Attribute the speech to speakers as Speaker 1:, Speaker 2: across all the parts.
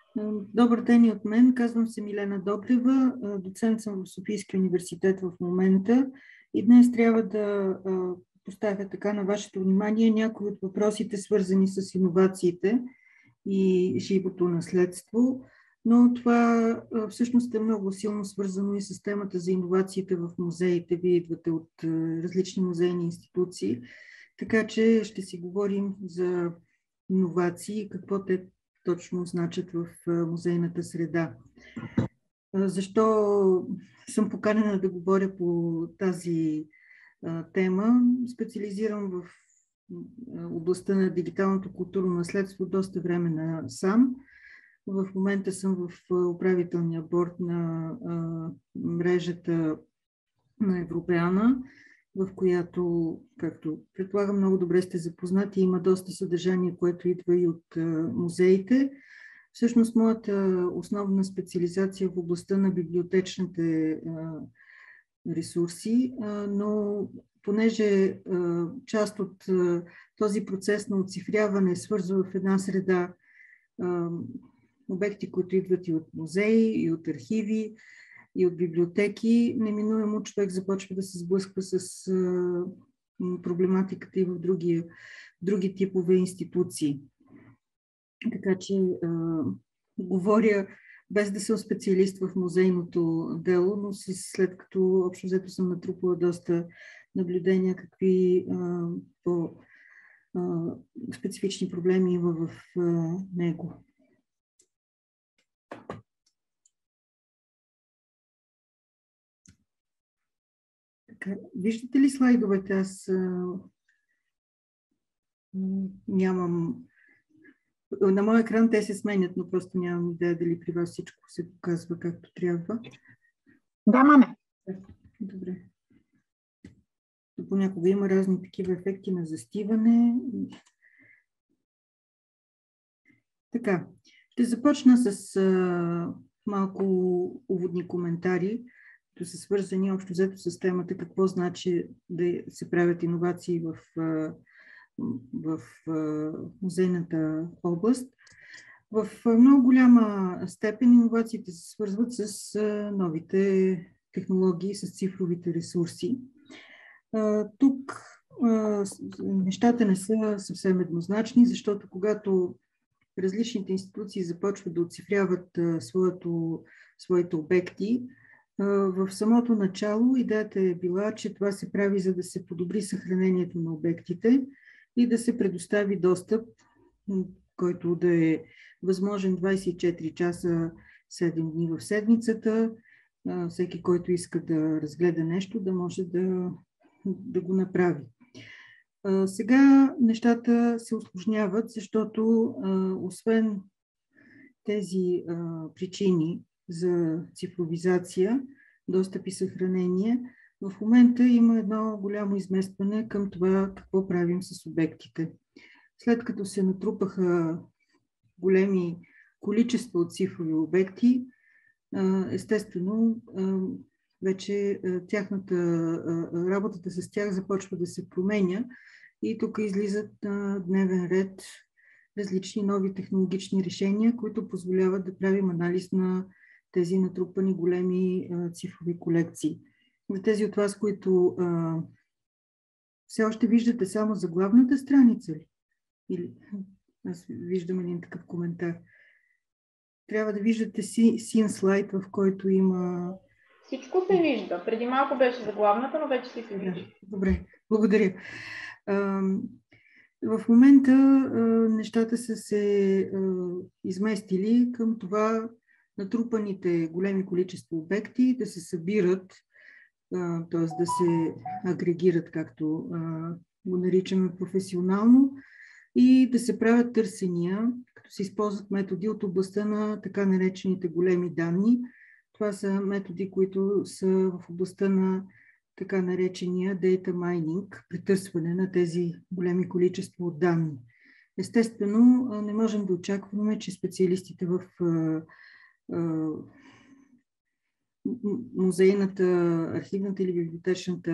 Speaker 1: Добър ден и от мен. Казвам се Милена Добрева. Доцент съм в Софийския университет в момента и днес трябва да поставя така на вашето внимание някои от въпросите, свързани с иновациите и живото наследство. Но това всъщност е много силно свързано и с темата за иновациите в музеите. Вие идвате от различни музейни институции, така че ще си говорим за иновации, какво те точно значат в музейната среда. Защо съм поканена да говоря по тази тема? Специализирам в областта на дигиталното културно наследство доста време насам. В момента съм в управителния борд на мрежата на Европеана, в която, както предполагам, много добре сте запознати, има доста съдържание, което идва и от музеите. Всъщност, моята основна специализация в областта на библиотечните ресурси, но понеже част от този процес на оцифряване свързва в една среда обекти, които идват и от музеи, и от архиви, и от библиотеки, неминуемо човек започва да се сблъсква с проблематиката и в други типове институции. Така че говоря без да съм специалист в музейното дело, но след като общо взето съм натрупала доста наблюдения, какви по-специфични проблеми има в него. Виждате ли слайдовете? Аз нямам... На моя екран те се сменят, но просто нямам идея дали при вас всичко се показва както трябва.
Speaker 2: Да, маме.
Speaker 1: Добре. Понякога има разни такива ефекти на застиване. Така, ще започна с малко уводни коментари, които са свързани общо взето с темата какво значи да се правят иновации в музейната област. В много голяма степен иновациите се свързват с новите технологии, с цифровите ресурси. Тук нещата не са съвсем еднозначни, защото когато различните институции започват да оцифряват своите обекти, в самото начало идеята е била, че това се прави, за да се подобри съхранението на обектите и да се предостави достъп, който да е възможен 24 часа, 7 дни в седмицата. Всеки, който иска да разгледа нещо, да може да го направи. Сега нещата се усложняват, защото освен тези причини за цифровизация, достъп и съхранение, в момента има едно голямо изместване към това какво правим с обектите. След като се натрупаха големи количества от цифрови обекти, естествено вече работата с тях започва да се променя и тук излизат на дневен ред различни нови технологични решения, които позволяват да правим анализ на тези натрупани големи цифрови колекции. За тези от вас, които все още виждате само заглавната страница ли? Или аз виждам един такъв коментар. Трябва да виждате син слайд, в който има...
Speaker 2: Всичко се вижда. Преди малко беше заглавната, но вече се вижда.
Speaker 1: Добре, благодаря. В момента нещата са се изместили към това натрупаните големи количества обекти да се събират, т.е. да се агрегират, както го наричаме професионално, и да се правят търсения, като се използват методи от областта на така наречените големи данни. Това са методи, които са в областта на така наречения data mining, претърсване на тези големи количества от данни. Естествено, не можем да очакваме, че специалистите в музейната, архивната или библиотечната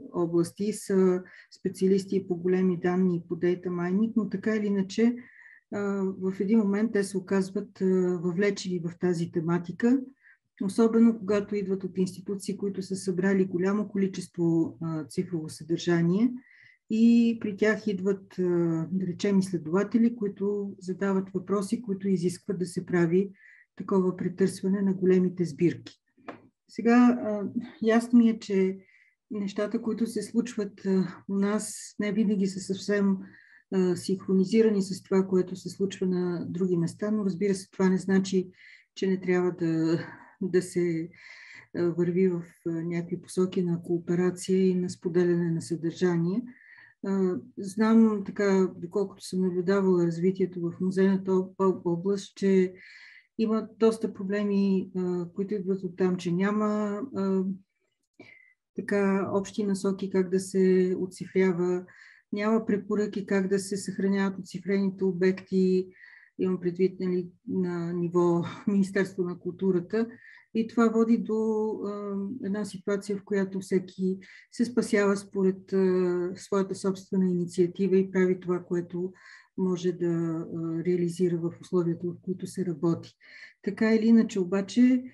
Speaker 1: области са специалисти по големи данни и по data mining, но така или иначе в един момент те се оказват въвлечени в тази тематика, особено когато идват от институции, които са събрали голямо количество цифрово съдържание и при тях идват, да речем, изследователи, които задават въпроси, които изискват да се прави такова претърсване на големите сбирки. Сега ясно ми е, че нещата, които се случват у нас, не винаги са съвсем синхронизирани с това, което се случва на други места, но разбира се, това не значи, че не трябва да се върви в някакви посоки на кооперация и на споделяне на съдържание. Знам, така, доколкото съм наблюдавала развитието в музейната област, че има доста проблеми, които идват от там, че няма така общи насоки как да се оцифрява, няма препоръки как да се съхраняват оцифрените обекти, имам предвид, нали, на ниво Министерство на културата. И това води до една ситуация, в която всеки се спасява според своята собствена инициатива и прави това, което може да реализира в условията, в които се работи. Така или иначе, обаче,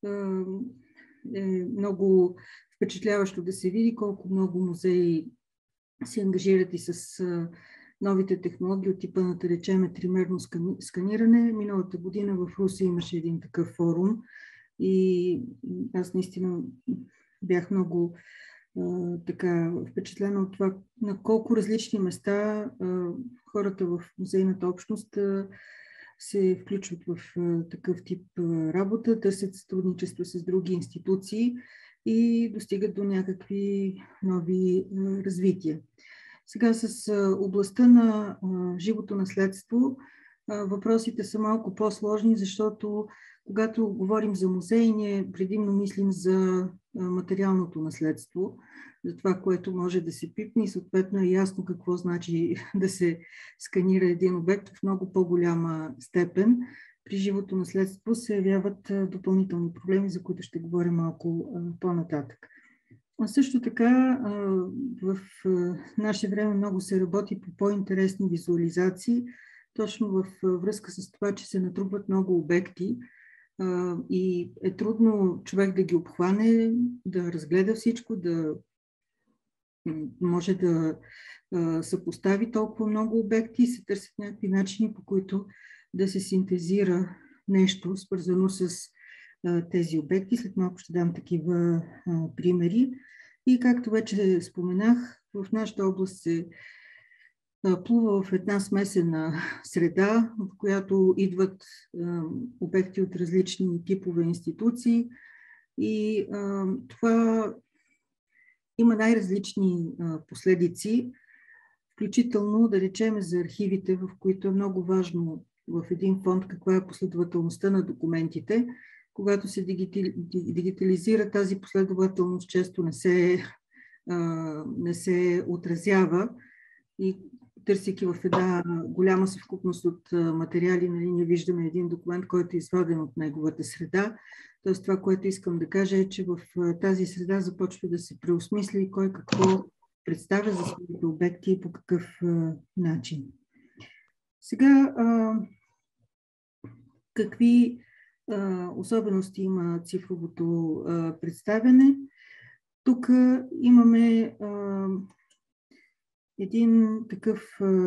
Speaker 1: е много впечатляващо да се види колко много музеи се ангажират и с новите технологии от типа на, да речем, тримерно сканиране. Миналата година в Русе имаше един такъв форум и аз наистина бях много така впечатлена от това на колко различни места хората в музейната общност се включват в такъв тип работа, търсят сътрудничество с други институции и достигат до някакви нови развития. Сега с областта на живото наследство въпросите са малко по-сложни, защото когато говорим за музей, ние предимно мислим за материалното наследство, за това, което може да се пипне и съответно е ясно какво значи да се сканира един обект в много по-голяма степен. При живото наследство се явяват допълнителни проблеми, за които ще говоря малко по-нататък. Също така в наше време много се работи по по-интересни визуализации, точно в връзка с това, че се натрупват много обекти и е трудно човек да ги обхване, да разгледа всичко, да може да съпостави толкова много обекти и се търсят някакви начини, по които да се синтезира нещо, свързано с тези обекти. След малко ще дам такива примери. И както вече споменах, в нашата област се плува в една смесена среда, в която идват обекти от различни типове институции и това има най-различни последици, включително, да речем, за архивите, в които е много важно в един фонд каква е последователността на документите. Когато се дигитализира, тази последователност често не се отразява и търсейки в една голяма съвкупност от материали, нали, ние виждаме един документ, който е изваден от неговата среда. Тоест това, което искам да кажа е, че в тази среда започва да се преосмисли кой какво представя за своите обекти и по какъв начин. Сега, какви особености има цифровото представяне? Тук имаме един такъв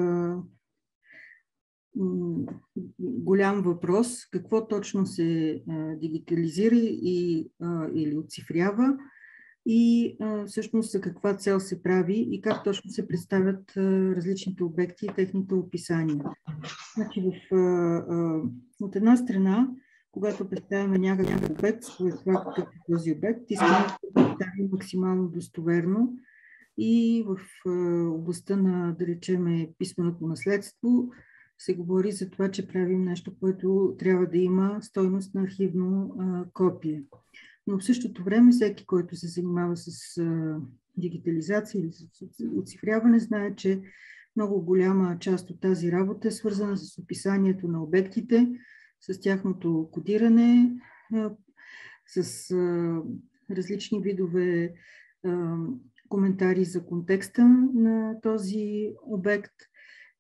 Speaker 1: голям въпрос, какво точно се дигитализира или оцифрява и всъщност за каква цел се прави и как точно се представят различните обекти и техните описания. Значи, от една страна, когато представяме някакъв обект, според това какъв е този обект, искаме да го представим максимално достоверно и в областта на, да речем, писменото наследство се говори за това, че правим нещо, което трябва да има стойност на архивно копие. Но в същото време всеки, който се занимава с дигитализация или с оцифряване, знае, че много голяма част от тази работа е свързана с описанието на обектите, с тяхното кодиране, с различни видове коментари за контекста на този обект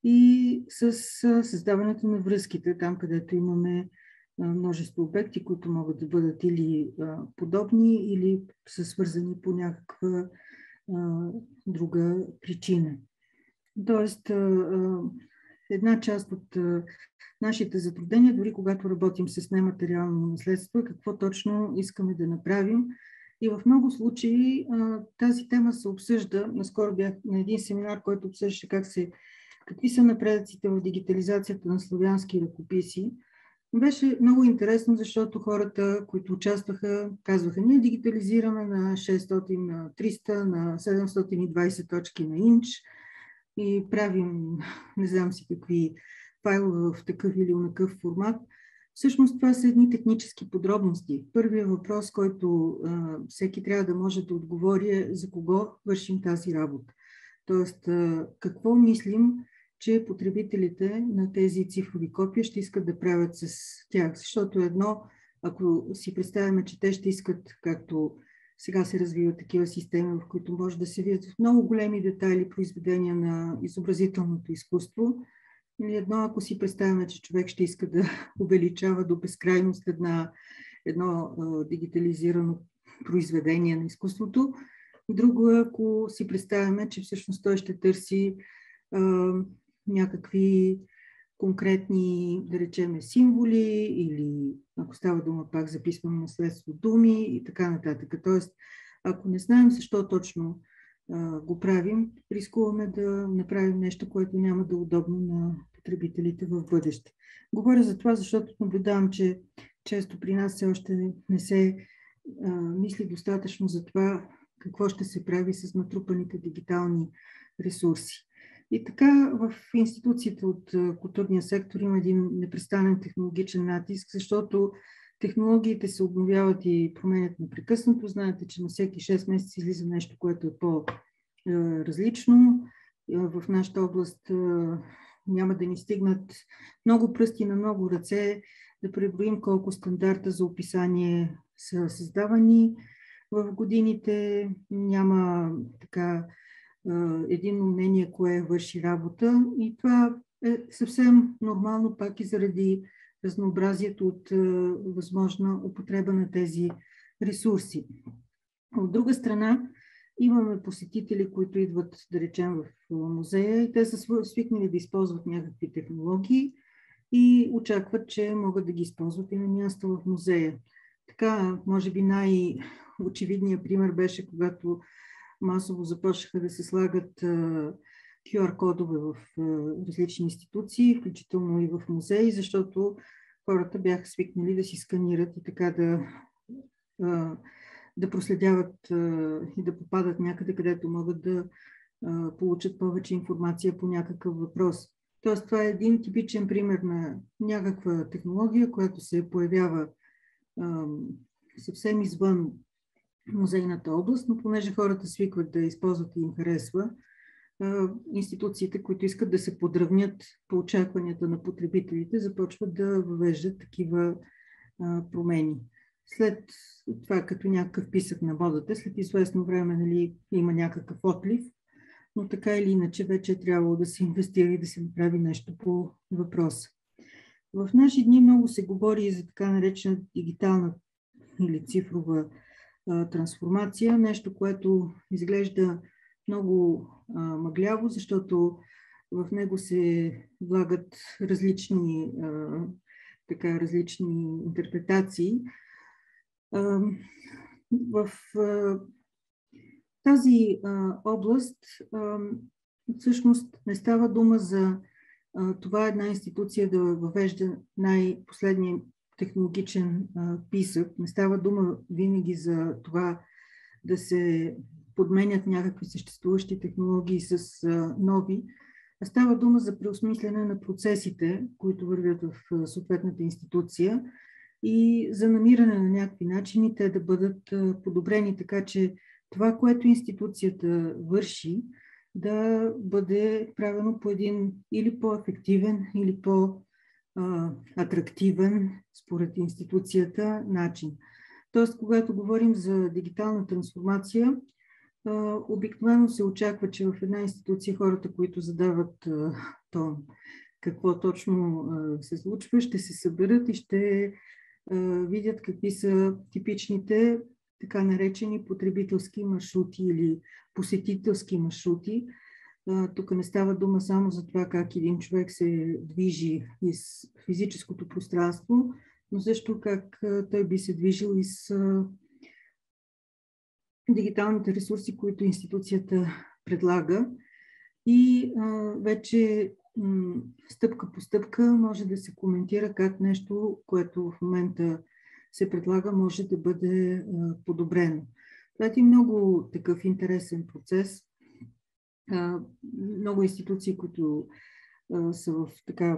Speaker 1: и с създаването на връзките, там където имаме множество обекти, които могат да бъдат или подобни, или са свързани по някаква друга причина. Тоест, една част от нашите затруднения, дори когато работим с нематериално наследство, е какво точно искаме да направим. И в много случаи тази тема се обсъжда. Наскоро бях на един семинар, който обсъждаше какви са напредъците в дигитализацията на славянски ръкописи. Беше много интересно, защото хората, които участваха, казваха: ние дигитализираме на 600, на 300, на 720 точки на инч и правим не знам си какви файлове в такъв или онакъв формат. Всъщност това са едни технически подробности. Първият въпрос, който всеки трябва да може да отговори, е за кого вършим тази работа. Тоест, какво мислим, че потребителите на тези цифрови копия ще искат да правят с тях. Защото едно, ако си представяме, че те ще искат, както сега се развиват такива системи, в които може да се видят в много големи детайли произведения на изобразителното изкуство, или едно, ако си представяме, че човек ще иска да увеличава до безкрайност едно дигитализирано произведение на изкуството. Друго, ако си представяме, че всъщност той ще търси някакви конкретни, да речеме, символи или, ако става дума пак за писмено наследство, думи и така нататък. Тоест, ако не знаем защо точно го правим, рискуваме да направим нещо, което няма да е удобно на потребителите в бъдеще. Говоря за това, защото наблюдавам, че често при нас все още не се мисли достатъчно за това какво ще се прави с натрупаните дигитални ресурси. И така в институциите от културния сектор има един непрестанен технологичен натиск, защото технологиите се обновяват и променят непрекъснато. Знаете, че на всеки 6 месеца излиза нещо, което е по-различно. В нашата област няма да ни стигнат много пръсти на много ръце да преброим колко стандарта за описание са създавани в годините. Няма така единно мнение, кое върши работа, и това е съвсем нормално, пак и заради разнообразието от възможна употреба на тези ресурси. От друга страна, имаме посетители, които идват, да речем, в музея и те са свикнали да използват някакви технологии и очакват, че могат да ги използват и на място в музея. Така, може би най-очевидният пример беше, когато масово започнаха да се слагат QR-кодове в различни институции, включително и в музеи, защото хората бяха свикнали да си сканират и така да проследяват и да попадат някъде, където могат да получат повече информация по някакъв въпрос. Тоест, това е един типичен пример на някаква технология, която се появява съвсем извън музейната област, но понеже хората свикват да използват и им харесва, институциите, които искат да се подравнят по очакванията на потребителите, започват да въвеждат такива промени. След това, като някакъв писък на модата, след известно време, нали, има някакъв отлив, но така или иначе вече е трябвало да се инвестира и да се направи нещо по въпроса. В наши дни много се говори за така наречена дигитална или цифрова трансформация, нещо, което изглежда много мъгляво, защото в него се влагат различни интерпретации. В тази област всъщност не става дума за това една институция да въвежда най-последния технологичен писък. Не става дума винаги за това да се подменят някакви съществуващи технологии с нови, а става дума за преосмисляне на процесите, които вървят в съответната институция и за намиране на някакви начини те да бъдат подобрени, така че това, което институцията върши, да бъде правено по един или по-ефективен, или по-атрактивен, според институцията, начин. Тоест, когато говорим за дигитална трансформация, обикновено се очаква, че в една институция хората, които задават тон. Какво точно се случва, ще се съберат и ще видят какви са типичните така наречени потребителски маршрути или посетителски маршрути. Тук не става дума само за това как един човек се движи из физическото пространство, но също как той би се движил из дигиталните ресурси, които институцията предлага. И вече стъпка по стъпка може да се коментира как нещо, което в момента се предлага, може да бъде подобрено. Това е много такъв интересен процес. Много институции, които са в така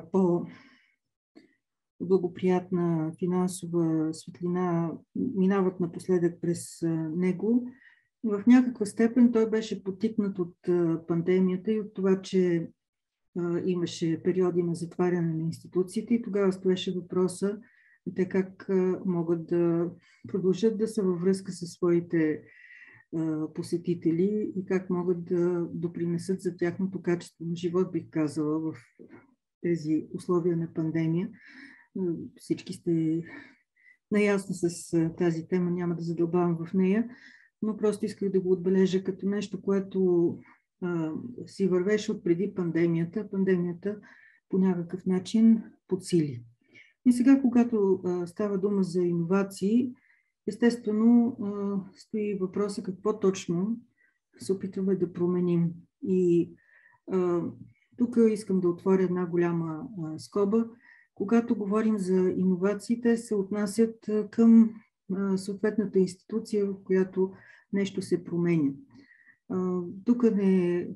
Speaker 1: по-благоприятна финансова светлина, минават напоследък през него. В някаква степен той беше подтикнат от пандемията и от това, че имаше периоди на затваряне на институциите и тогава стоеше въпроса те как могат да продължат да са във връзка със своите посетители и как могат да допринесат за тяхното качество на живот, бих казала, в тези условия на пандемия. Всички сте наясно с тази тема, няма да задълбавам в нея, но просто исках да го отбележа като нещо, което си вървеше от преди пандемията. Пандемията по някакъв начин подсили. И сега, когато става дума за иновации, естествено стои въпроса какво точно се опитваме да променим. И тук искам да отворя една голяма скоба. Когато говорим за иновации, те се отнасят към съответната институция, в която нещо се променя. Тук не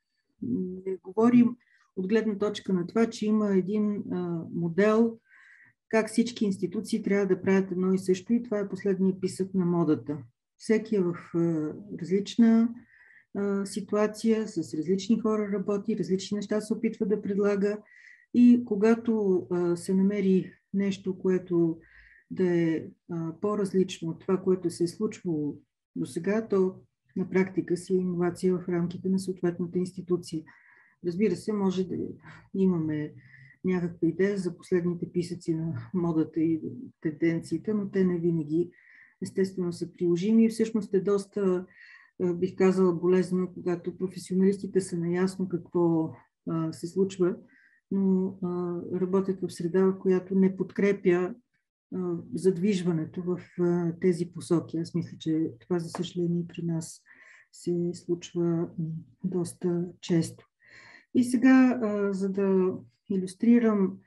Speaker 1: говорим от гледна точка на това, че има един модел, как всички институции трябва да правят едно и също, и това е последният писък на модата. Всеки е в различна ситуация, с различни хора работи, различни неща се опитва да предлага и когато се намери нещо, което да е по-различно от това, което се е случвало до сега, то на практика си е иновация в рамките на съответната институция. Разбира се, може да имаме някаква идея за последните писъци на модата и тенденциите, но те не винаги естествено са приложими и всъщност е доста, бих казала, болезнено, когато професионалистите са наясно какво се случва, но работят в среда, в която не подкрепя задвижването в тези посоки. Аз мисля, че това, за съжаление, при нас се случва доста често. И сега, за да илюстрирам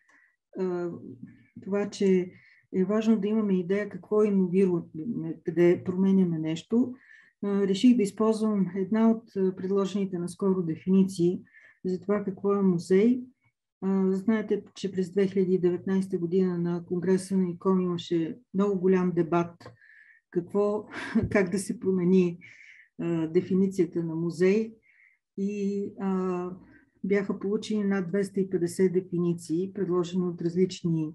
Speaker 1: това, че е важно да имаме идея какво иновираме, къде променяме нещо, реших да използвам една от предложените наскоро дефиниции за това какво е музей. Знаете, че през 2019 година на Конгреса на ИКОМ имаше много голям дебат как да се промени дефиницията на музей и бяха получени над 250 дефиниции, предложени от различни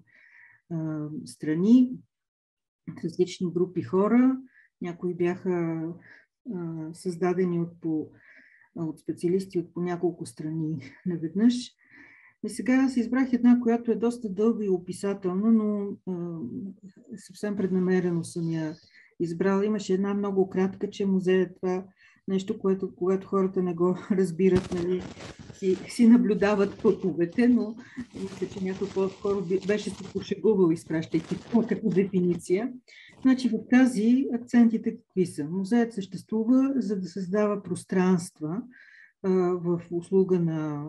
Speaker 1: страни, от различни групи хора. Някои бяха създадени от специалисти от по няколко страни наведнъж. И сега аз избрах една, която е доста дълга и описателна, но съвсем преднамерено съм я избрала. Имаше една много кратка, че музей е това нещо, което когато хората не го разбират, нали, си наблюдават плътовете, но мисля, че някой по-скоро беше се пошегувал, изпращайки това като дефиниция. Значи в тази акцентите какви са? Музеят съществува, за да създава пространства в услуга на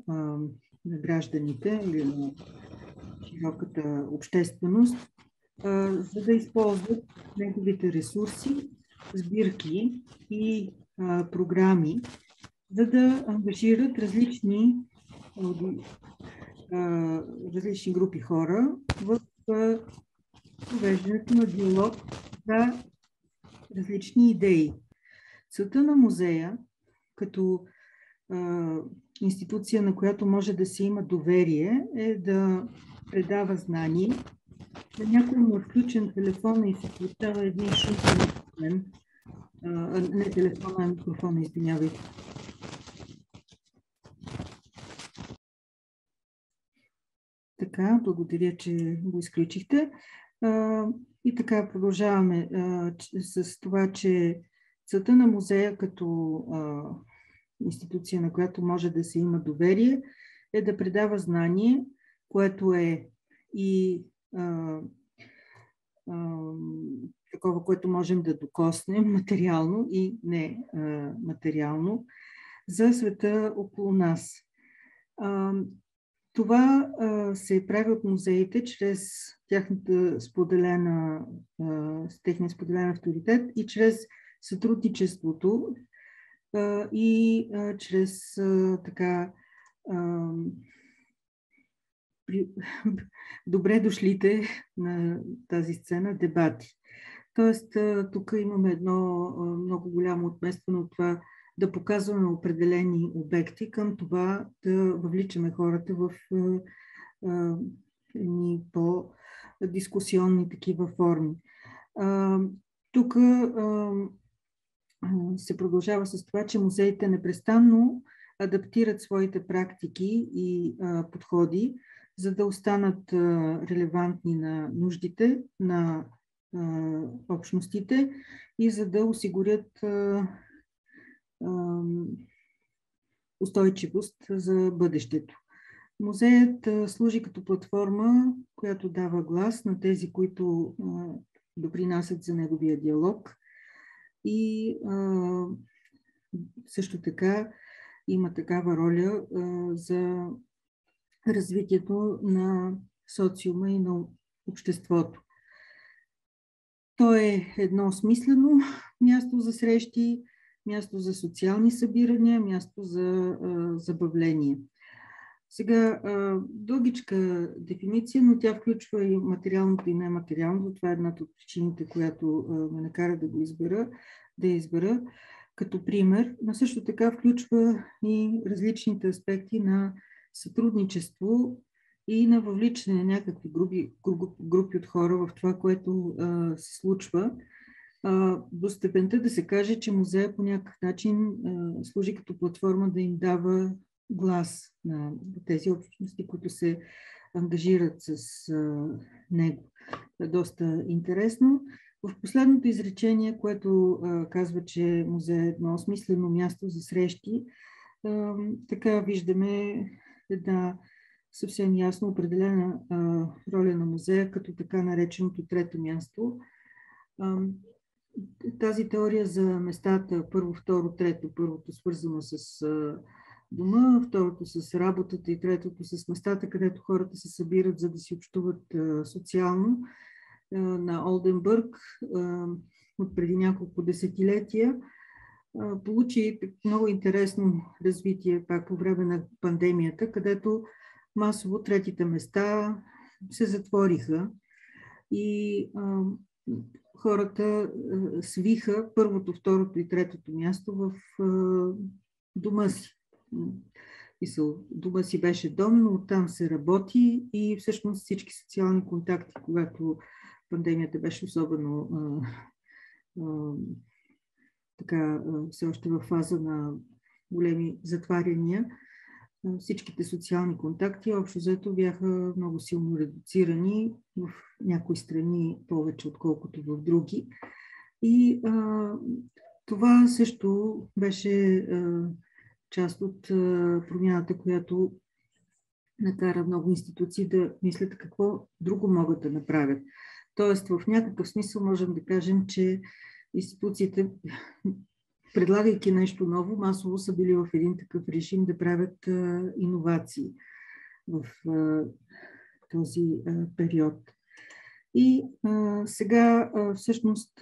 Speaker 1: гражданите или на широката общественост, за да използват неговите ресурси, сбирки и програми, за да ангажират различни групи хора в провеждането на диалог за различни идеи. Целта на музея, като институция, на която може да се има доверие, е да предава знание. На някой му е включен телефона и се получава един шум, не телефона, а микрофона, извинявайте. Така, благодаря, че го изключихте. И така продължаваме с това, че целта на музея като институция, на която може да се има доверие, е да предава знание, което е и такова, което можем да докоснем материално и не материално за света около нас. Това се прави от музеите чрез техния споделен авторитет и чрез сътрудничеството и чрез така добре дошлите на тази сцена дебати. Тоест, тук имаме едно много голямо отместване от това да показваме определени обекти към това да въвличаме хората в едни по-дискусионни такива форми. Тук се продължава с това, че музеите непрестанно адаптират своите практики и подходи, за да останат релевантни на нуждите на общностите и за да осигурят устойчивост за бъдещето. Музеят служи като платформа, която дава глас на тези, които допринасят за неговия диалог и също така има такава роля за развитието на социума и на обществото. То е едно смислено място за срещи, място за социални събирания, място за забавление. Сега, дългичка дефиниция, но тя включва и материалното и нематериалното. Това е едната от причините, която ме накара да избера като пример, но също така включва и различните аспекти на сътрудничество и на въвличане на някакви групи от хора в това, което се случва. До степента да се каже, че музея по някакъв начин служи като платформа да им дава глас на тези общности, които се ангажират с него. е доста интересно. В последното изречение, което казва, че музей е едно осмислено място за срещи, така виждаме една съвсем ясно определена роля на музея като така нареченото трето място. Тази теория за местата, първо, второ, трето, първото свързано с дома, второто с работата и третото с местата, където хората се събират, за да си общуват социално, на Олденбърг от преди няколко десетилетия, получи много интересно развитие пак по време на пандемията, където масово третите места се затвориха и хората свиха първото, второто и третото място в дома си. Дома си беше дом, но оттам се работи и всъщност всички социални контакти, когато пандемията беше особено така, все още в фаза на големи затваряния, всичките социални контакти общо взето бяха много силно редуцирани в някои страни повече, отколкото в други. И това също беше част от промяната, която накара много институции да мислят какво друго могат да направят. Тоест, в някакъв смисъл можем да кажем, че институциите, предлагайки нещо ново, масово са били в един такъв режим да правят иновации в този период. И сега всъщност,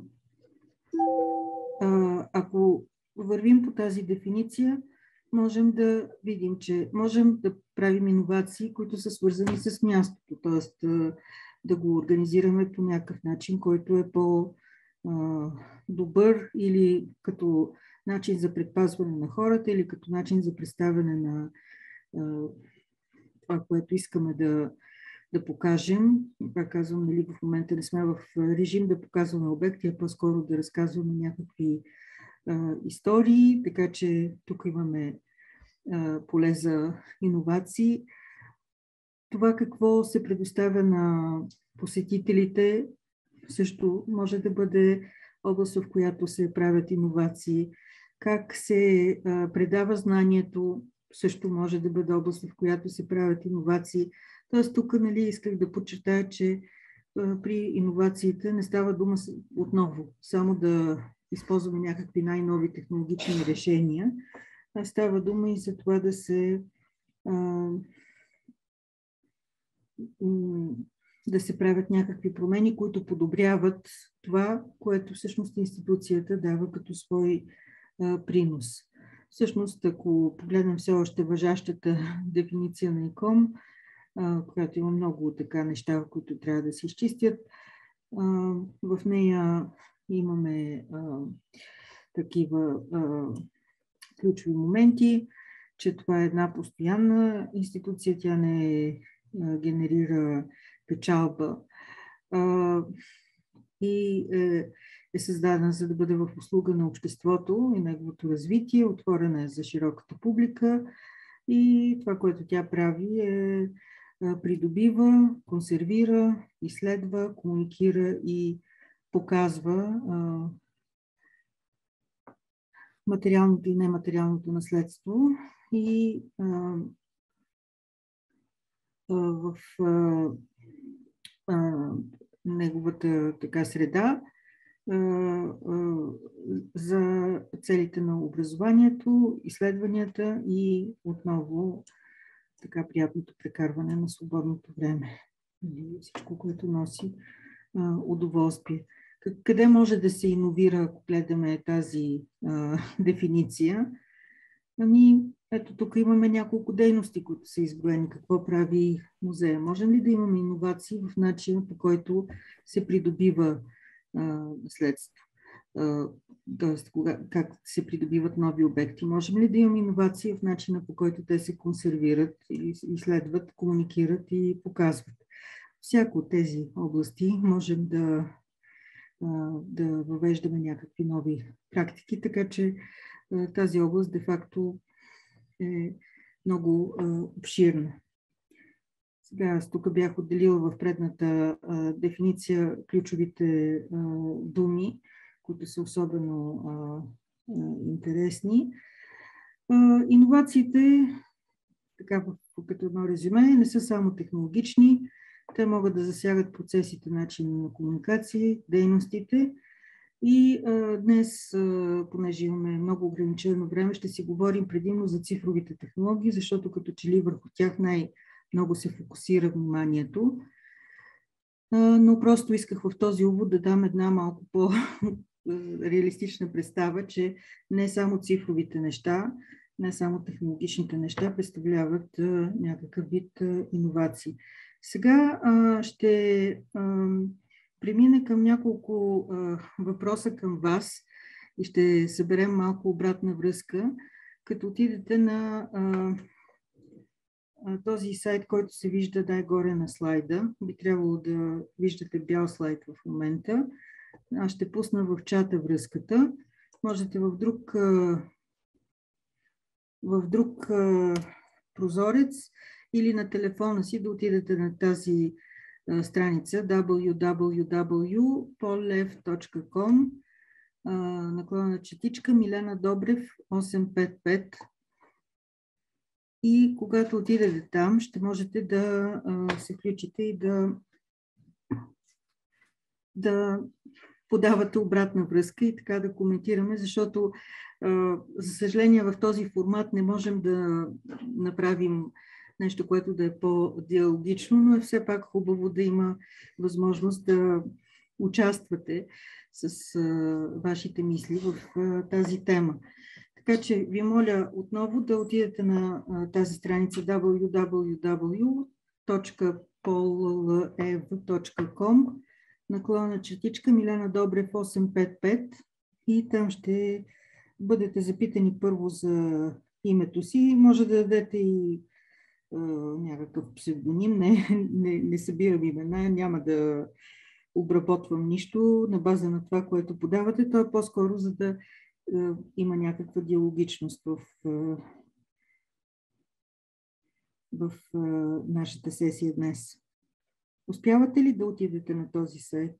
Speaker 1: ако вървим по тази дефиниция, можем да видим, че можем да правим иновации, които са свързани с мястото, т.е. да го организираме по някакъв начин, който е по-добър или като начин за предпазване на хората, или като начин за представяне на това, което искаме да покажем. Пак казвам, нали, в момента не сме в режим да показваме обекти, а по-скоро да разказваме някакви истории, така че тук имаме поле за иновации. Това какво се предоставя на посетителите също може да бъде област, в която се правят иновации. Как се предава знанието също може да бъде област, в която се правят иновации. Тоест тук исках да подчертая, че при иновациите не става дума отново само да използваме някакви най-нови технологични решения, а става дума и за това да се правят някакви промени, които подобряват това, което всъщност институцията дава като свой принос. Всъщност, ако погледнем все още важащата дефиниция на ИКОМ, която има много така неща, които трябва да се изчистят, в нея имаме такива ключови моменти, че това е една постоянна институция, тя не генерира печалба и е създадена за да бъде в услуга на обществото и неговото развитие, отворена е за широката публика и това, което тя прави е придобива, консервира, изследва, комуникира и показва материалното и нематериалното наследство и в неговата така среда за целите на образованието, изследванията и отново така приятното прекарване на свободното време. Всичко, което носи удоволствие. Къде може да се иновира, ако гледаме тази дефиниция? Ето тук имаме няколко дейности, които са изброени. Какво прави музея? Можем ли да имаме иновации в начина, по който се придобива наследство? Тоест, как се придобиват нови обекти? Можем ли да имаме иновации в начина, по който те се консервират, изследват, комуникират и показват? Всяко от тези области можем да въвеждаме някакви нови практики, така че тази област де-факто е много обширна. Сега аз тук бях отделила в предната дефиниция ключовите думи, които са особено интересни. Иновациите, така като едно резюме, не са само технологични, те могат да засягат процесите, начини на комуникация, дейностите. И днес, понеже имаме много ограничено време, ще си говорим предимно за цифровите технологии, защото като че ли върху тях най-много се фокусира вниманието. Но просто исках в този увод да дам една малко по-реалистична представа, че не само цифровите неща, не само технологичните неща представляват някакъв вид иновации. Сега ще премина към няколко въпроса към вас и ще съберем малко обратна връзка, като отидете на този сайт, който се вижда най-горе на слайда. Би трябвало да виждате бял слайд в момента. Аз ще пусна в чата връзката. Можете в друг прозорец или на телефона си да отидете на тази страница www.pollev.com / Милена Добрев 855 и когато отидете там, ще можете да се включите и да подавате обратна връзка и така да коментираме, защото за съжаление в този формат не можем да направим нещо, което да е по-диалогично, но е все пак хубаво да има възможност да участвате с вашите мисли в тази тема. Така че ви моля отново да отидете на тази страница www.pollev.com / Милена Добрев 855 и там ще бъдете запитани първо за името си. Може да дадете и някакъв псевдоним, не събирам имена, няма да обработвам нищо на база на това, което подавате. То е по-скоро за да има някаква диалогичност в нашата сесия днес. Успявате ли да отидете на този сайт?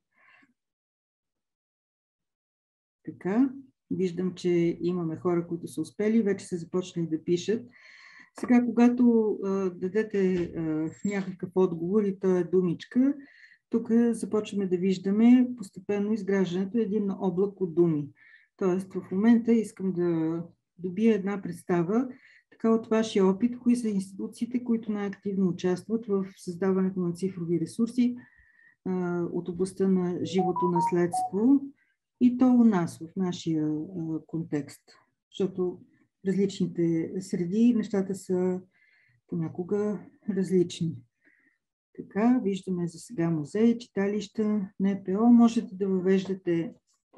Speaker 1: Така, виждам, че имаме хора, които са успели, вече са започнали да пишат. Сега, когато дадете някакъв отговор и то е думичка, тук започваме да виждаме постепенно изграждането един облак от думи. Тоест, в момента искам да добия една представа така от вашия опит, кои са институциите, които най-активно участват в създаването на цифрови ресурси от областта на живото наследство и то у нас, в нашия контекст. Защото в различните среди нещата са понякога различни. Така, виждаме за сега музеи, читалища, НПО. Можете да въвеждате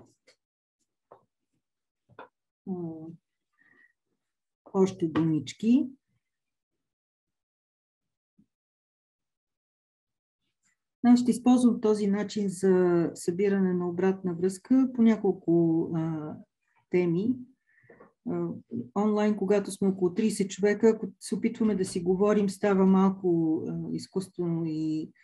Speaker 1: още думички. Аз ще използвам този начин за събиране на обратна връзка по няколко теми. Онлайн, когато сме около 30 човека, ако се опитваме да си говорим, става малко изкуствено и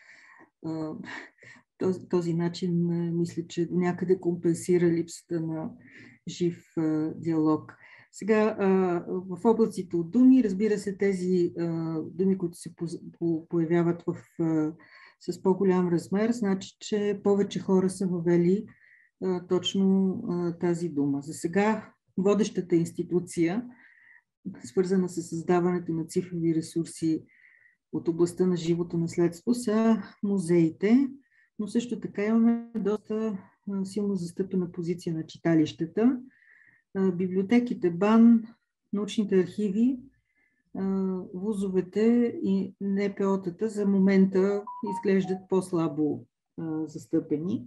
Speaker 1: този начин мисля, че някъде компенсира липсата на жив диалог. Сега в облаците от думи, разбира се, тези думи, които се появяват с по-голям размер, значи, че повече хора са въвели точно тази дума. За сега водещата институция, свързана с създаването на цифрови ресурси от областта на живото наследство, са музеите, но също така имаме доста силно застъпена позиция на читалищата, библиотеките, БАН, научните архиви, вузовете и НПО-тата за момента изглеждат по-слабо застъпени.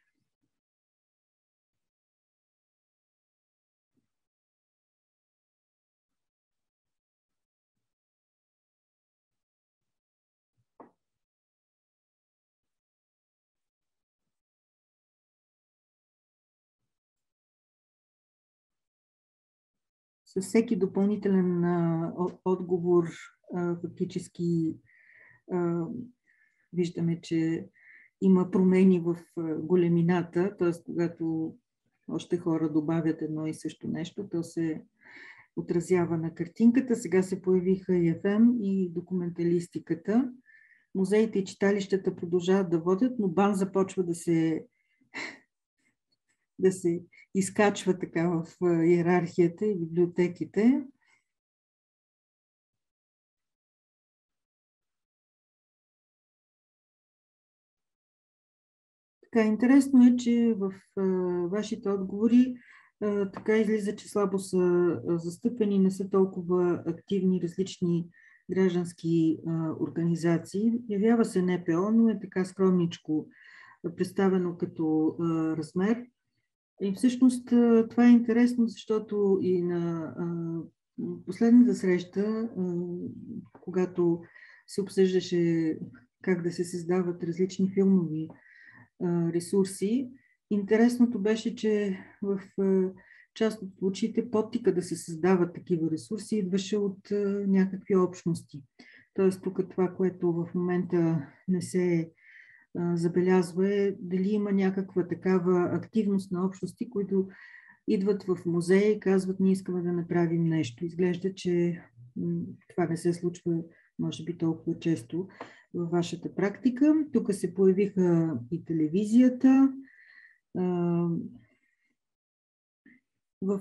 Speaker 1: С всеки допълнителен отговор фактически виждаме, че има промени в големината, т.е. когато още хора добавят едно и също нещо, то се отразява на картинката. Сега се появиха и FM и документалистиката. Музеите и читалищата продължават да водят, но БАН започва да се изкачва така в иерархията и библиотеките. Така, интересно е, че в вашите отговори така излиза, че слабо са застъпени, не са толкова активни различни граждански организации. Явява се НПО, но е така скромничко представено като размер. И всъщност това е интересно, защото и на последната среща, когато се обсъждаше как да се създават различни филмови ресурси, интересното беше, че в част от случаите подтика да се създават такива ресурси идваше от някакви общности. Тоест тук това, което в момента не се забелязва е дали има някаква такава активност на общности, които идват в музея и казват, ние искаме да направим нещо. Изглежда, че това не се случва, може би, толкова често във вашата практика. Тук се появиха и телевизията. В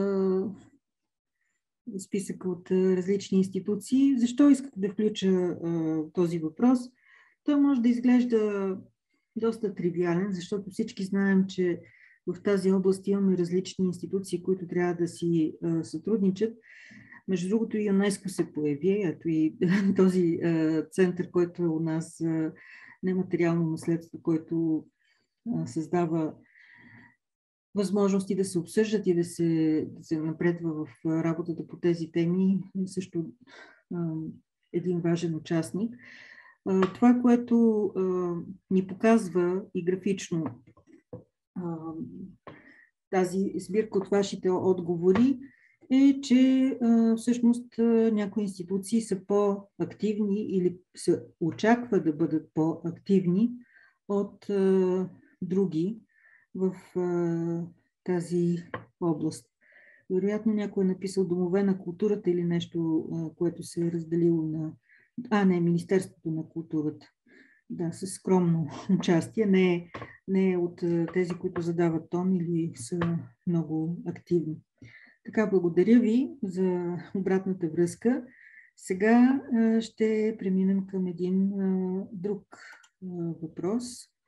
Speaker 1: списъка от различни институции. Защо исках да включа този въпрос? Той може да изглежда доста тривиален, защото всички знаем, че в тази област имаме различни институции, които трябва да си сътрудничат. Между другото и ЮНЕСКО се появи, ето и този център, който е у нас нематериално наследство, който създава възможности да се обсъждат и да се напредва в работата по тези теми, също един важен участник. Това, което ни показва и графично тази сбирка от вашите отговори, е, че всъщност някои институции са по-активни или се очаква да бъдат по-активни от други в тази област. Вероятно някой е написал домове на културата или нещо, което се е разделило на... Министерството на културата. Да, със скромно участие. Не е от тези, които задават тон или са много активни. Така, благодаря ви за обратната връзка. Сега ще преминем към един друг въпрос.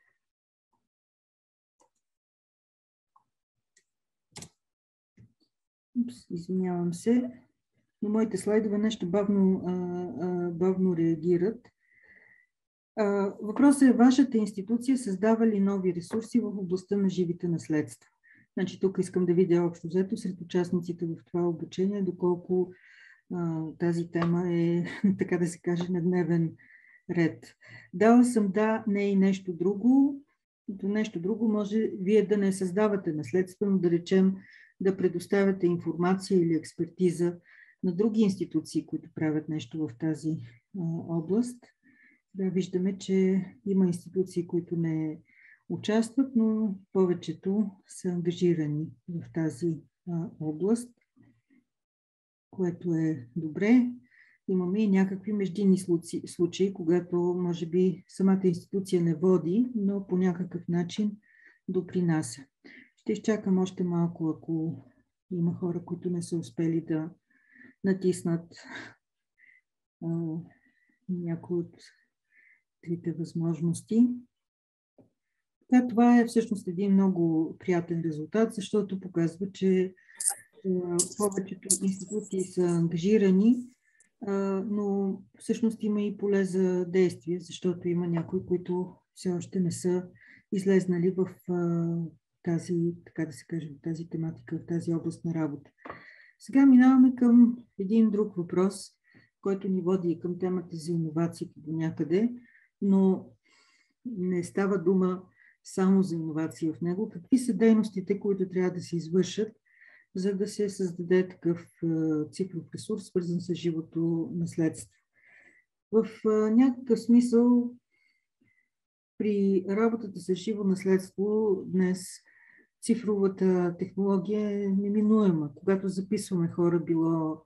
Speaker 1: Извинявам се, но моите слайдове нещо бавно реагират. Въпросът е: вашата институция създава ли нови ресурси в областта на живите наследства? Значи тук искам да видя общо взето сред участниците в това обучение, доколко тази тема е, така да се каже, на дневен ред. Дала съм да, не и нещо друго. Нещо друго може вие да не създавате наследство, но да речем да предоставяте информация или експертиза на други институции, които правят нещо в тази област. Да, виждаме, че има институции, които не участват, но повечето са ангажирани в тази област, което е добре. Имаме и някакви междинни случаи, когато може би самата институция не води, но по някакъв начин допринася. Ще изчакам още малко, ако има хора, които не са успели да натиснат някои от трите възможности. Да, това е всъщност един много приятен резултат, защото показва, че повечето институции са ангажирани, но всъщност има и поле за действие, защото има някои, които все още не са излезнали в тази, така да се каже, в тази тематика, в тази област на работа. Сега минаваме към един друг въпрос, който ни води и към темата за иновациите до някъде, но не става дума само за иновации в него. Какви са дейностите, които трябва да се извършат, за да се създаде такъв цифров ресурс, свързан с живото наследство? В някакъв смисъл при работата с живо наследство днес цифровата технология е неминуема. Когато записваме хора, било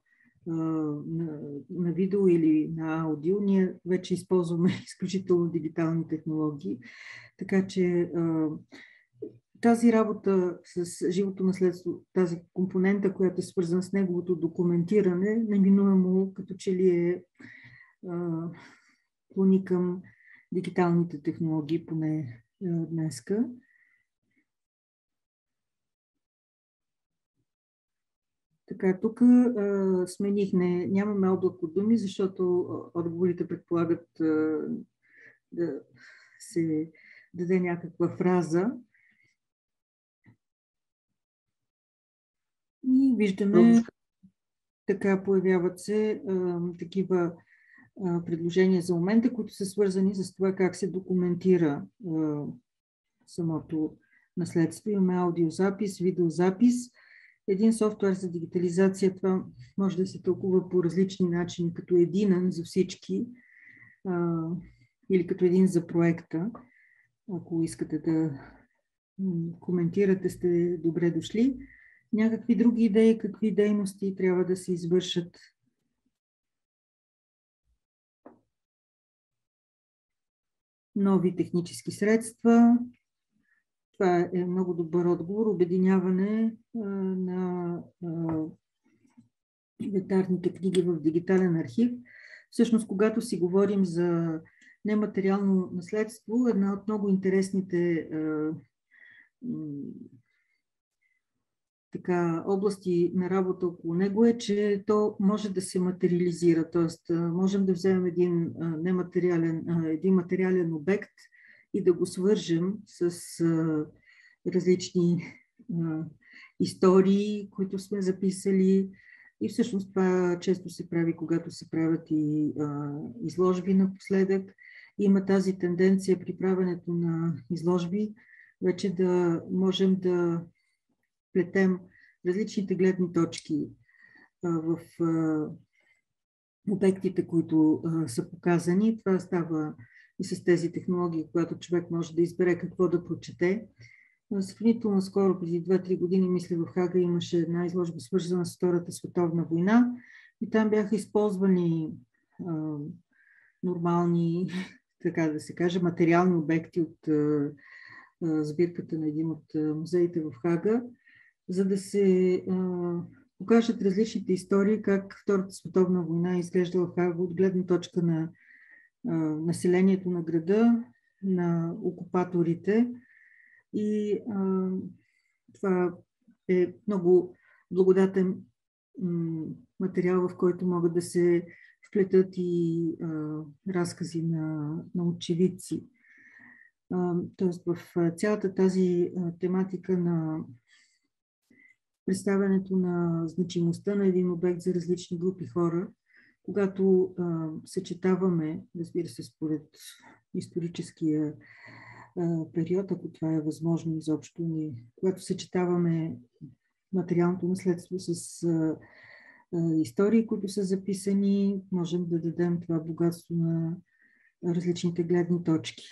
Speaker 1: на видео или на аудио, ние вече използваме изключително дигитални технологии. Така че тази работа с живото наследство, тази компонента, която е свързана с неговото документиране, неминуемо като че ли е клони към дигиталните технологии, поне днеска. Така, тук сменихме, нямаме облак от думи, защото отговорите предполагат да се даде някаква фраза. И виждаме, така появяват се такива предложения за момента, които са свързани с това как се документира самото наследство. Имаме аудиозапис, видеозапис. Един софтуер за дигитализация, това може да се тълкува по различни начини, като единен за всички или като един за проекта. Ако искате да коментирате, сте добре дошли. Някакви други идеи, какви дейности трябва да се извършат? Нови технически средства. Това е много добър отговор. Обединяване на инвентарните книги в дигитален архив. Всъщност, когато си говорим за нематериално наследство, една от много интересните области на работа около него е, че то може да се материализира. Т.е. можем да вземем един материален обект и да го свържем с различни истории, които сме записали. И всъщност това често се прави, когато се правят и изложби напоследък. Има тази тенденция при правенето на изложби вече да можем да плетем различните гледни точки в обектите, които са показани. Това става и с тези технологии, когато човек може да избере какво да прочете. Сравнително скоро, преди 2-3 години, мисля, в Хага имаше една изложба, свързана с Втората световна война, и там бяха използвани нормални, така да се каже, материални обекти от сбирката на един от музеите в Хага, за да се покажат различните истории, как Втората световна война е изглеждала в Хага от гледна точка на населението на града, на окупаторите. И това е много благодатен материал, в който могат да се вплетат и разкази на очевидци. Тоест в цялата тази тематика на представянето на значимостта на един обект за различни групи хора, когато съчетаваме, разбира се, според историческия период, ако това е възможно изобщо, когато съчетаваме материалното наследство с истории, които са записани, можем да дадем това богатство на различните гледни точки.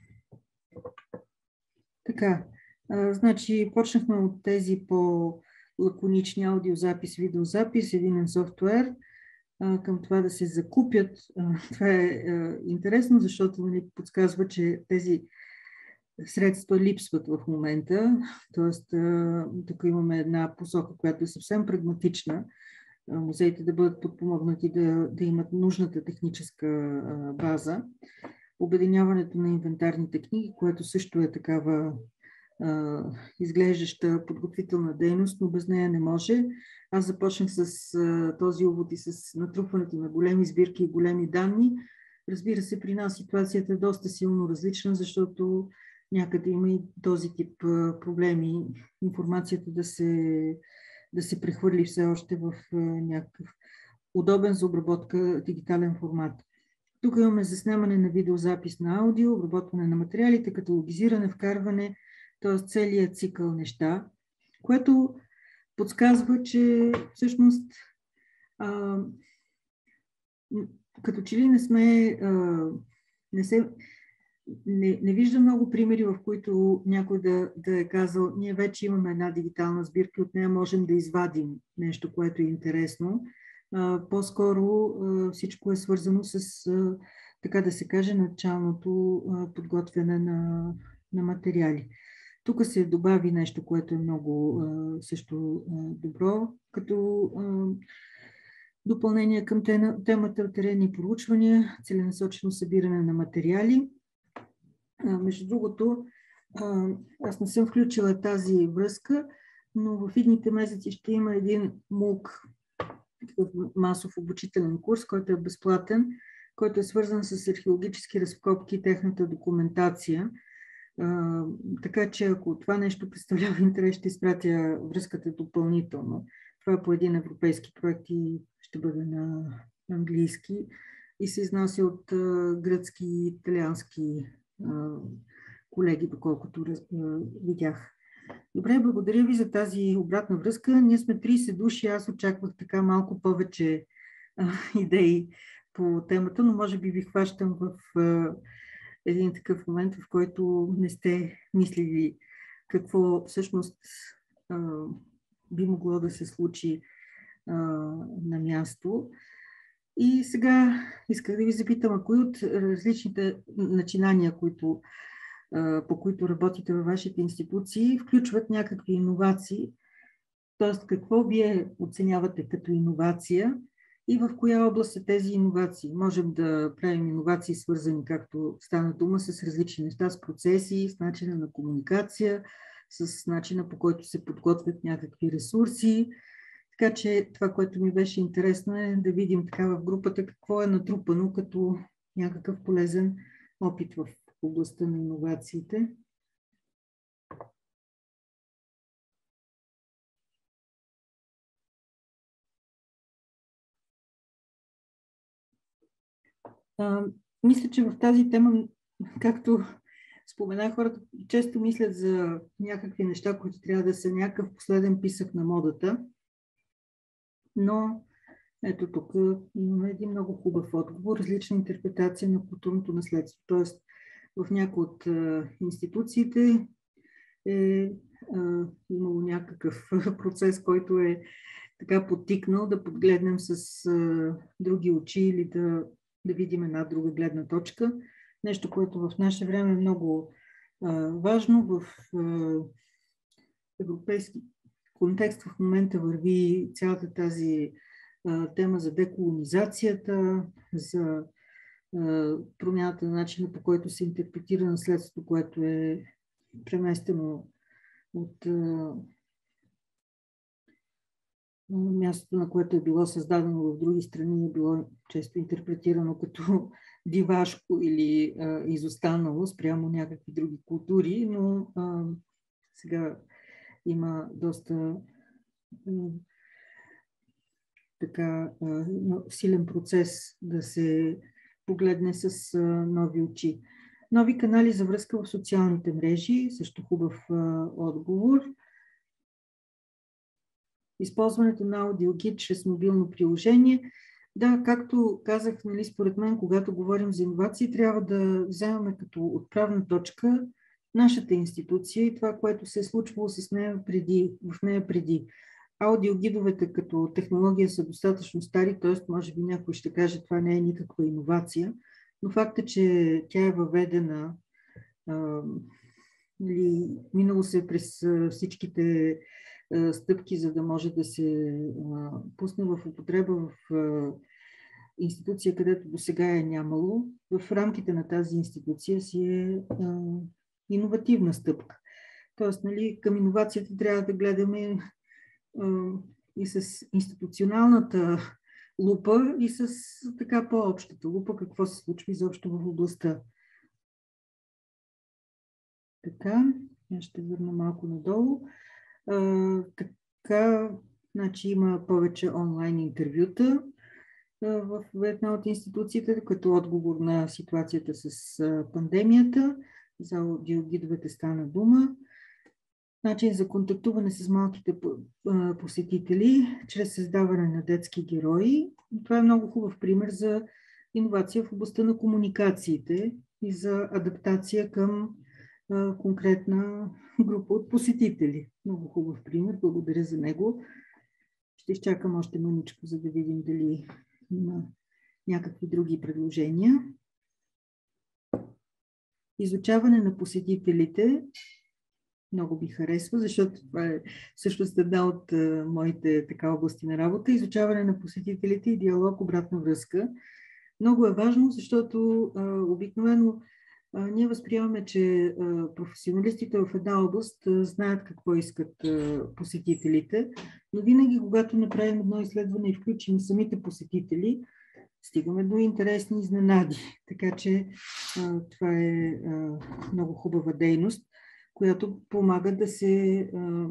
Speaker 1: Така, значи почнахме от тези по-лаконични аудиозапис, видеозапис, единен софтуер, към това да се закупят. Това е интересно, защото ни подсказва, че тези средства липсват в момента. Тоест, тук имаме една посока, която е съвсем прагматична. Музеите да бъдат подпомогнати да имат нужната техническа база. Обединяването на инвентарните книги, което също е такава изглеждаща подготвителна дейност, но без нея не може. Аз започнах с този увод и с натрупването на големи сбирки и големи данни. Разбира се, при нас ситуацията е доста силно различна, защото някъде има и този тип проблеми. Информацията да се прехвърли все още в някакъв удобен за обработка дигитален формат. Тук имаме заснемане на видеозапис на аудио, обработване на материалите, каталогизиране, вкарване, т.е. целият цикъл неща, което подсказва, че всъщност като че ли не виждам много примери, в които някой да е казал, ние вече имаме една дигитална сбирка, от нея можем да извадим нещо, което е интересно. По-скоро всичко е свързано с, така да се каже, началното подготвяне на материали. Тук се добави нещо, което е много също добро, като допълнение към темата теренни проучвания, целенасочено събиране на материали. Между другото, аз не съм включила тази връзка, но в идните месеци ще има един МУК, масов обучителен курс, който е безплатен, който е свързан с археологически разкопки и техната документация. Така че ако това нещо представлява интерес, ще изпратя връзката допълнително. Това е по един европейски проект и ще бъде на английски и се изнася от гръцки и италиански колеги, доколкото видях. Добре, благодаря ви за тази обратна връзка. Ние сме 30 души, аз очаквах така малко повече идеи по темата, но може би ви хващам в един такъв момент, в който не сте мислили какво всъщност би могло да се случи на място. И сега исках да ви запитам, а кои от различните начинания, по които работите във вашите институции, включват някакви иновации, т.е. какво вие оценявате като иновация и в коя област са тези иновации? Можем да правим иновации, свързани, както стана дума, с различни неща, с процеси, с начина на комуникация, с начина, по който се подготвят някакви ресурси. Така че това, което ми беше интересно, е да видим така в групата какво е натрупано като някакъв полезен опит в областта на иновациите. Мисля, че в тази тема, както споменах, хората често мислят за някакви неща, които трябва да са някакъв последен писък на модата. Но ето тук имаме един много хубав отговор, различна интерпретация на културното наследство. Тоест, в някои от институциите е имало някакъв процес, който е така подтикнал да подгледнем с други очи или да видим една друга гледна точка. Нещо, което в наше време е много важно. В европейски контекст в момента върви цялата тази тема за деколонизацията, за промяната на начина, по който се интерпретира наследството, което е преместено от мястото, на което е било създадено в други страни, е било често интерпретирано като дивашко или изостанало спрямо някакви други култури, но сега има доста така силен процес да се погледне с нови очи. Нови канали за връзка в социалните мрежи, също хубав отговор. Използването на аудиогид чрез мобилно приложение. Да, както казах, нали, според мен, когато говорим за иновации, трябва да вземем като отправна точка нашата институция и това, което се е случвало с нея в нея преди. Аудиогидовете като технология са достатъчно стари, т.е. може би някой ще каже, това не е никаква иновация, но факт е, че тя е въведена, минало се през всичките стъпки, за да може да се пусне в употреба в институция, където до сега е нямало. В рамките на тази институция си е иновативна стъпка. Тоест, нали, към иновацията трябва да гледаме и с институционалната лупа, и с така по-общата лупа, какво се случва изобщо в областта. Така, я ще върна малко надолу. Така, значи има повече онлайн интервюта в една от институциите, като отговор на ситуацията с пандемията. За аудиогидовете стана дума. Начин за контактуване с малките посетители чрез създаване на детски герои. Това е много хубав пример за иновация в областта на комуникациите и за адаптация към конкретна група от посетители. Много хубав пример, благодаря за него. Ще изчакам още мъничко, за да видим дали има някакви други предложения. Изучаване на посетителите много ми харесва, защото това е всъщност една от моите области на работа. Изучаване на посетителите и диалог, обратна връзка. Много е важно, защото обикновено ние възприемаме, че професионалистите в една област знаят какво искат посетителите, но винаги, когато направим едно изследване и включим самите посетители, стигаме до интересни изненади. Така че това е много хубава дейност, която помага да се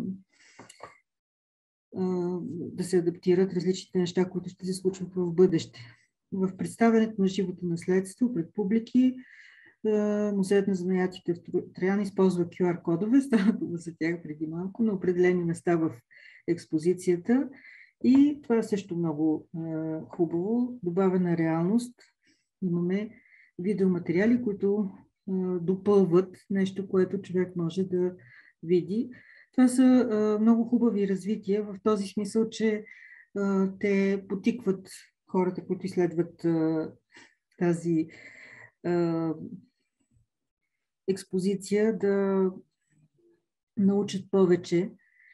Speaker 1: адаптират различните неща, които ще се случват в бъдеще. В представянето на живото наследство пред публики, Музеят на занаятите в Троян използва QR-кодове, стана дума за тях преди малко, на определени места в експозицията. И това е също много хубаво. Добавена реалност. Имаме видеоматериали, които допълват нещо, което човек може да види. Това са много хубави развития в този смисъл, че те потикват хората, които изследват тази експозиция, да научат повече.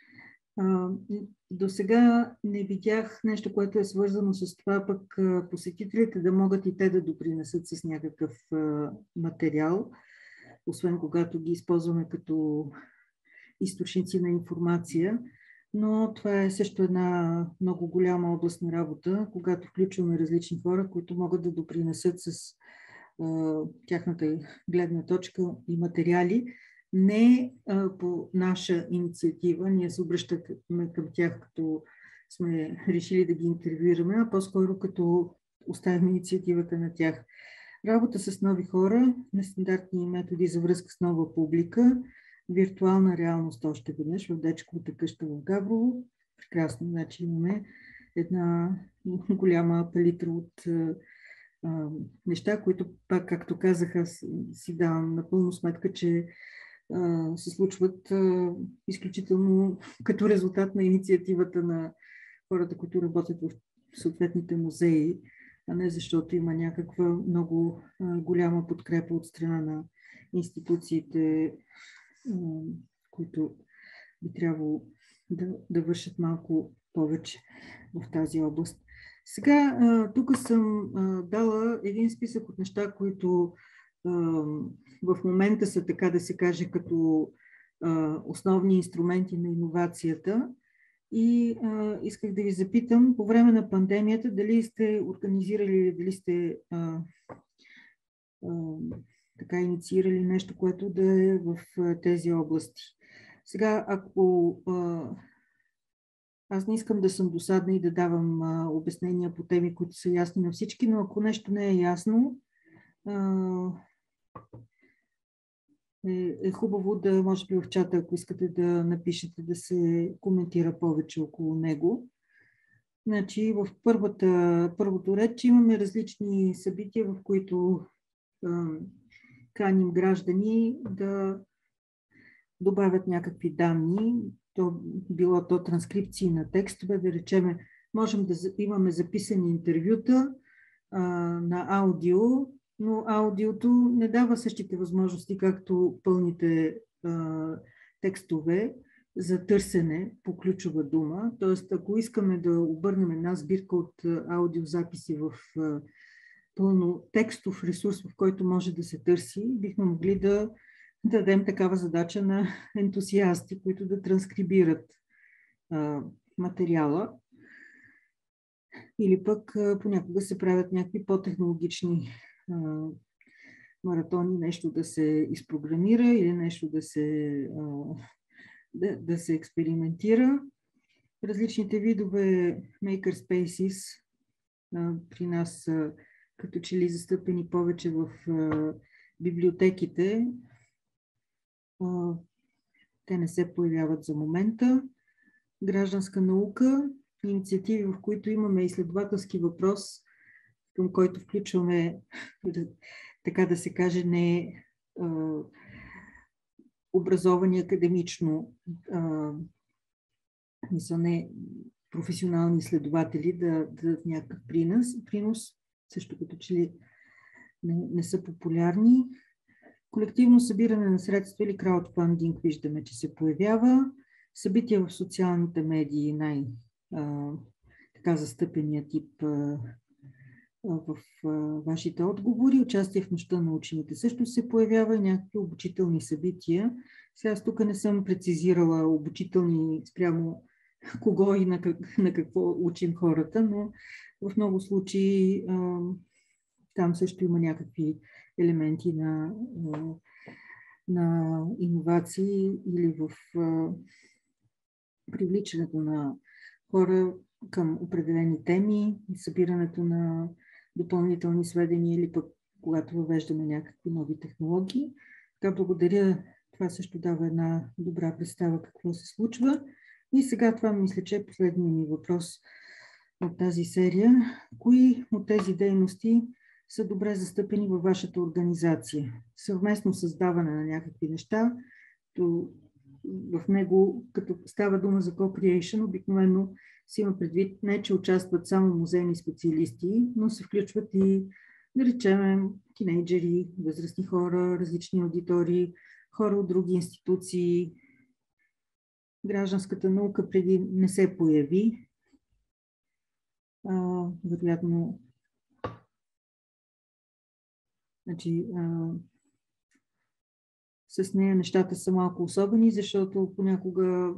Speaker 1: До сега не видях нещо, което е свързано с това пък посетителите да могат и те да допринесат с някакъв материал, освен когато ги използваме като източници на информация. Но това е също една много голяма област на работа, когато включваме различни хора, които могат да допринесат с тяхната гледна точка и материали. Не по наша инициатива, ние се обръщаме към тях, като сме решили да ги интервюираме, а по-скоро като оставим инициативата на тях. Работа с нови хора, нестандартни методи за връзка с нова публика, виртуална реалност още веднъж в Дечковата къща в Габрово. Прекрасно, значи имаме една голяма палитра от неща, които пак, както казах, аз си давам напълно сметка, че се случват изключително като резултат на инициативата на хората, които работят в съответните музеи, а не защото има някаква много голяма подкрепа от страна на институциите, които би трябвало да вършат малко повече в тази област. Сега тук съм дала един списък от неща, които в момента са, така да се каже, като основни инструменти на иновацията. И исках да ви запитам, по време на пандемията, дали сте организирали, дали сте така инициирали нещо, което да е в тези области. Сега, ако аз не искам да съм досадна и да давам обяснения по теми, които са ясни на всички, но ако нещо не е ясно, е хубаво да, може би в чата, ако искате да напишете, да се коментира повече около него. Значи в първото ред, че имаме различни събития, в които каним граждани да добавят някакви данни, било то транскрипции на текстове, да речеме, можем да имаме записани интервюта на аудио, но аудиото не дава същите възможности, както пълните текстове за търсене по ключова дума. Тоест, ако искаме да обърнем една сбирка от аудиозаписи в пълно текстов ресурс, в който може да се търси, бихме могли да дадем такава задача на ентусиасти, които да транскрибират материала. Или пък понякога се правят някакви по-технологични маратони, нещо да се изпрограмира или нещо да се експериментира. Различните видове makerspaces при нас като че ли застъпени повече в библиотеките. Те не се появяват за момента. Гражданска наука, инициативи, в които имаме изследователски въпрос, към който включваме, така да се каже, не образовани академично, не професионални изследователи да дадат някакъв принос, също като че ли не са популярни. Колективно събиране на средства или краудфандинг виждаме, че се появява. Събития в социалните медии, така застъпения тип в вашите отговори. Участие в нощта на учените също се появява и някакви обучителни събития. Сега аз тук не съм прецизирала обучителни спрямо кого и на какво учим хората, но в много случаи там също има някакви елементи на иновации или в привличането на хора към определени теми, събирането на допълнителни сведения или пък когато въвеждаме някакви нови технологии. Така, благодаря. Това също дава една добра представа какво се случва. И сега това мисля, че е последният ми въпрос от тази серия. Кои от тези дейности са добре застъпени във вашата организация? Съвместно създаване на някакви неща, в него, като става дума за co-creation, обикновено си има предвид не, че участват само музейни специалисти, но се включват и, да речем, тинейджери, възрастни хора, различни аудитории, хора от други институции. Гражданската наука преди не се появи. Вероятно, значи, с нея нещата са малко особени, защото понякога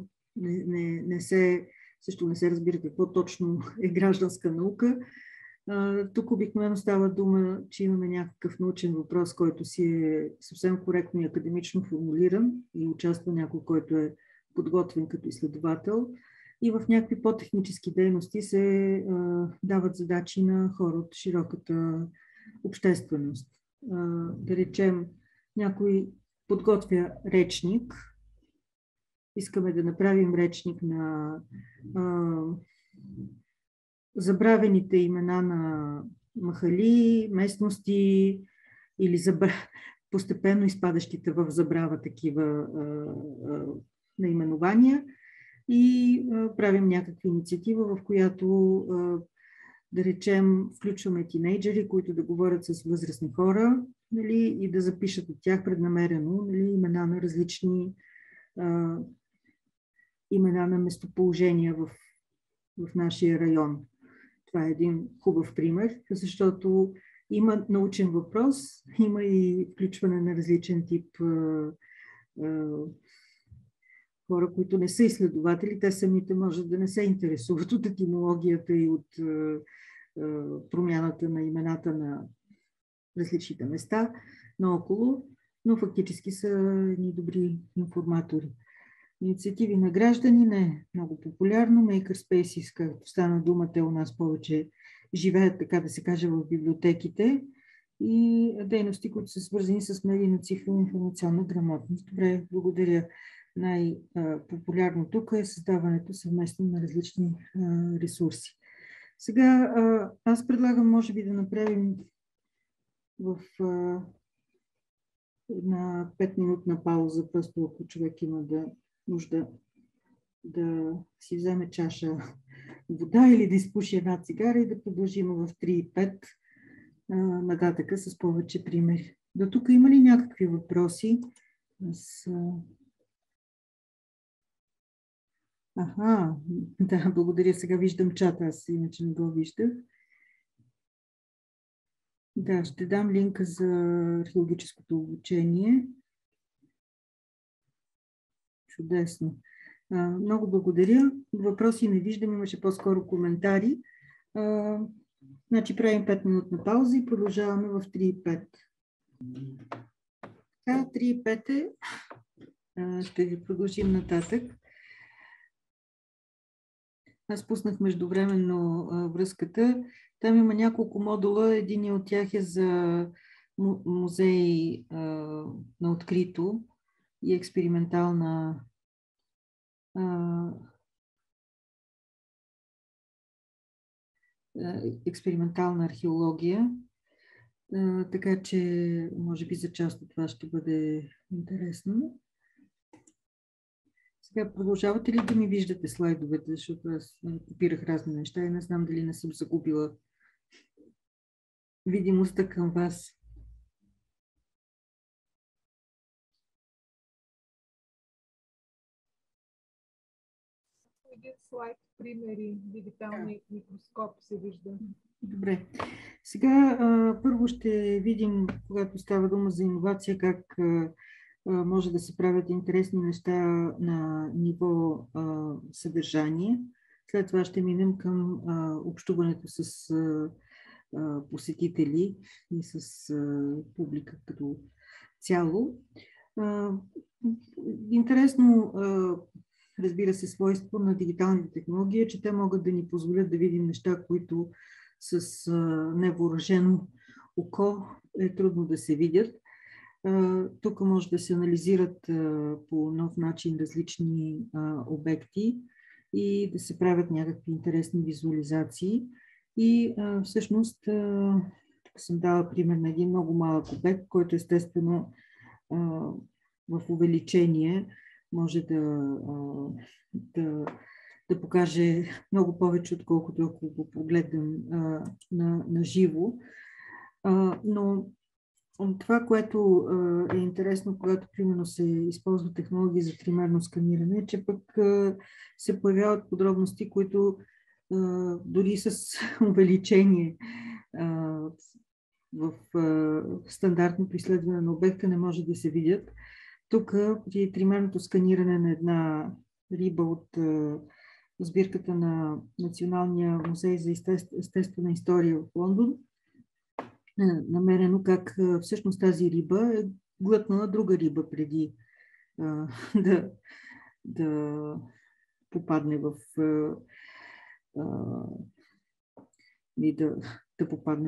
Speaker 1: също не се разбира какво точно е гражданска наука. Тук обикновено става дума, че имаме някакъв научен въпрос, който си е съвсем коректно и академично формулиран и участва някой, който е подготвен като изследовател. И в някакви по-технически дейности се дават задачи на хора от широката общественост. Да речем, някой подготвя речник. Искаме да направим речник на забравените имена на махали, местности или постепенно изпадащите в забрава такива наименования и правим някаква инициатива, в която да речем, включваме тинейджери, които да говорят с възрастни хора, нали, и да запишат от тях преднамерено, нали, имена на различни имена на местоположения в нашия район. Това е един хубав пример, защото има научен въпрос, има и включване на различен тип хора, които не са изследователи, те самите може да не се интересуват от етимологията и от промяната на имената на различните места наоколо, но фактически са едни добри информатори. Инициативи на граждани не е много популярно. Makerspaces, както стана дума, те у нас повече живеят, така да се каже, в библиотеките и дейности, които са свързани с медийна цифрова информационна грамотност. Добре, благодаря. Най-популярно тук е създаването съвместно на различни ресурси. Сега аз предлагам, може би, да направим на 5-минутна пауза, просто ако човек има нужда да си вземе чаша вода или да изпуши една цигара и да продължим в 3:05 нататъка с повече примери. До тук има ли някакви въпроси? Аха, да, благодаря. Сега виждам чата, аз иначе не го виждах. Да, ще дам линка за археологическото обучение. Чудесно. Много благодаря. Въпроси не виждам, имаше по-скоро коментари. Значи правим 5-минутна пауза и продължаваме в 3:05. 3:05 е. Ще ви продължим нататък. Аз пуснах междувременно връзката. Там има няколко модула. Един от тях е за музей на открито и експериментална археология. Така че, може би за част от това ще бъде интересно. Сега продължавате ли да ми виждате слайдовете, защото аз копирах разни неща и не знам дали не съм загубила видимостта към вас.
Speaker 3: Един слайд, примери, дигиталния микроскоп се вижда.
Speaker 1: Добре. Сега първо ще видим, когато става дума за иновация, как може да се правят интересни неща на ниво съдържание. След това ще минем към общуването с посетители и с публика като цяло. Интересно, разбира се, свойство на дигиталните технологии е, че те могат да ни позволят да видим неща, които с невъоръжено око е трудно да се видят. Тук може да се анализират по нов начин различни обекти и да се правят някакви интересни визуализации. И всъщност, тук съм дала пример на един много малък обект, който естествено в увеличение може да покаже много повече, отколкото ако го погледнем на живо. Но това, което е интересно, когато примерно се използва технологии за тримерно сканиране, е, че пък се появяват подробности, които дори с увеличение в стандартното изследване на обекта не може да се видят. Тук при тримерното сканиране на една риба от сбирката на Националния музей за естествена история в Лондон, намерено как всъщност тази риба е глътнала друга риба преди да попадне да попадне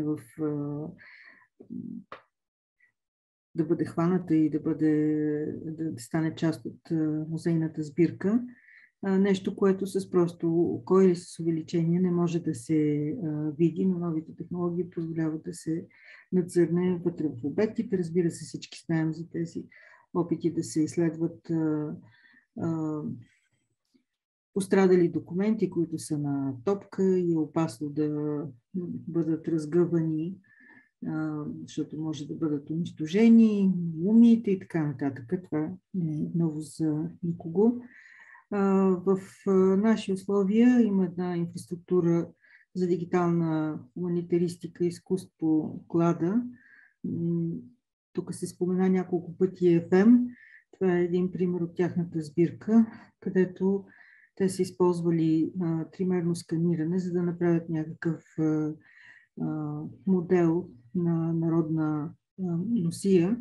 Speaker 1: да бъде хваната и да стане част от музейната сбирка. нещо, което с просто око или с увеличение не може да се види, но новите технологии позволяват да се надзърне вътре в обектите. Разбира се, всички знаем за тези опити да се изследват пострадали документи, които са на топка и е опасно да бъдат разгъвани, защото може да бъдат унищожени, мумиите и така нататък. Това не е ново за никого. В наши условия има една инфраструктура за дигитална хуманитаристика и изкуство Клада. Тук се спомена няколко пъти FM. Това е един пример от тяхната сбирка, където те са използвали тримерно сканиране, за да направят някакъв модел на народна носия.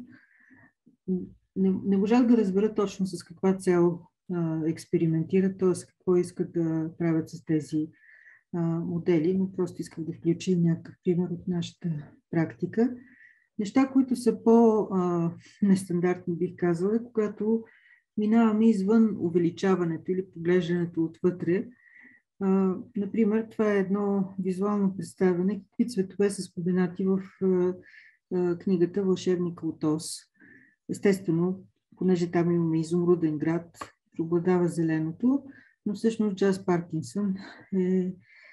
Speaker 1: Не можах да разбера точно с каква цел експериментират, т.е. какво искат да правят с тези модели, но просто исках да включим някакъв пример от нашата практика. Неща, които са по-нестандартни, бих казала, когато минаваме извън увеличаването или поглеждането отвътре. Например, това е едно визуално представяне, какви цветове са споменати в книгата Вълшебника от Оз. Естествено, понеже там имаме изумруден град, преобладава зеленото, но всъщност Джаз Паркинсън е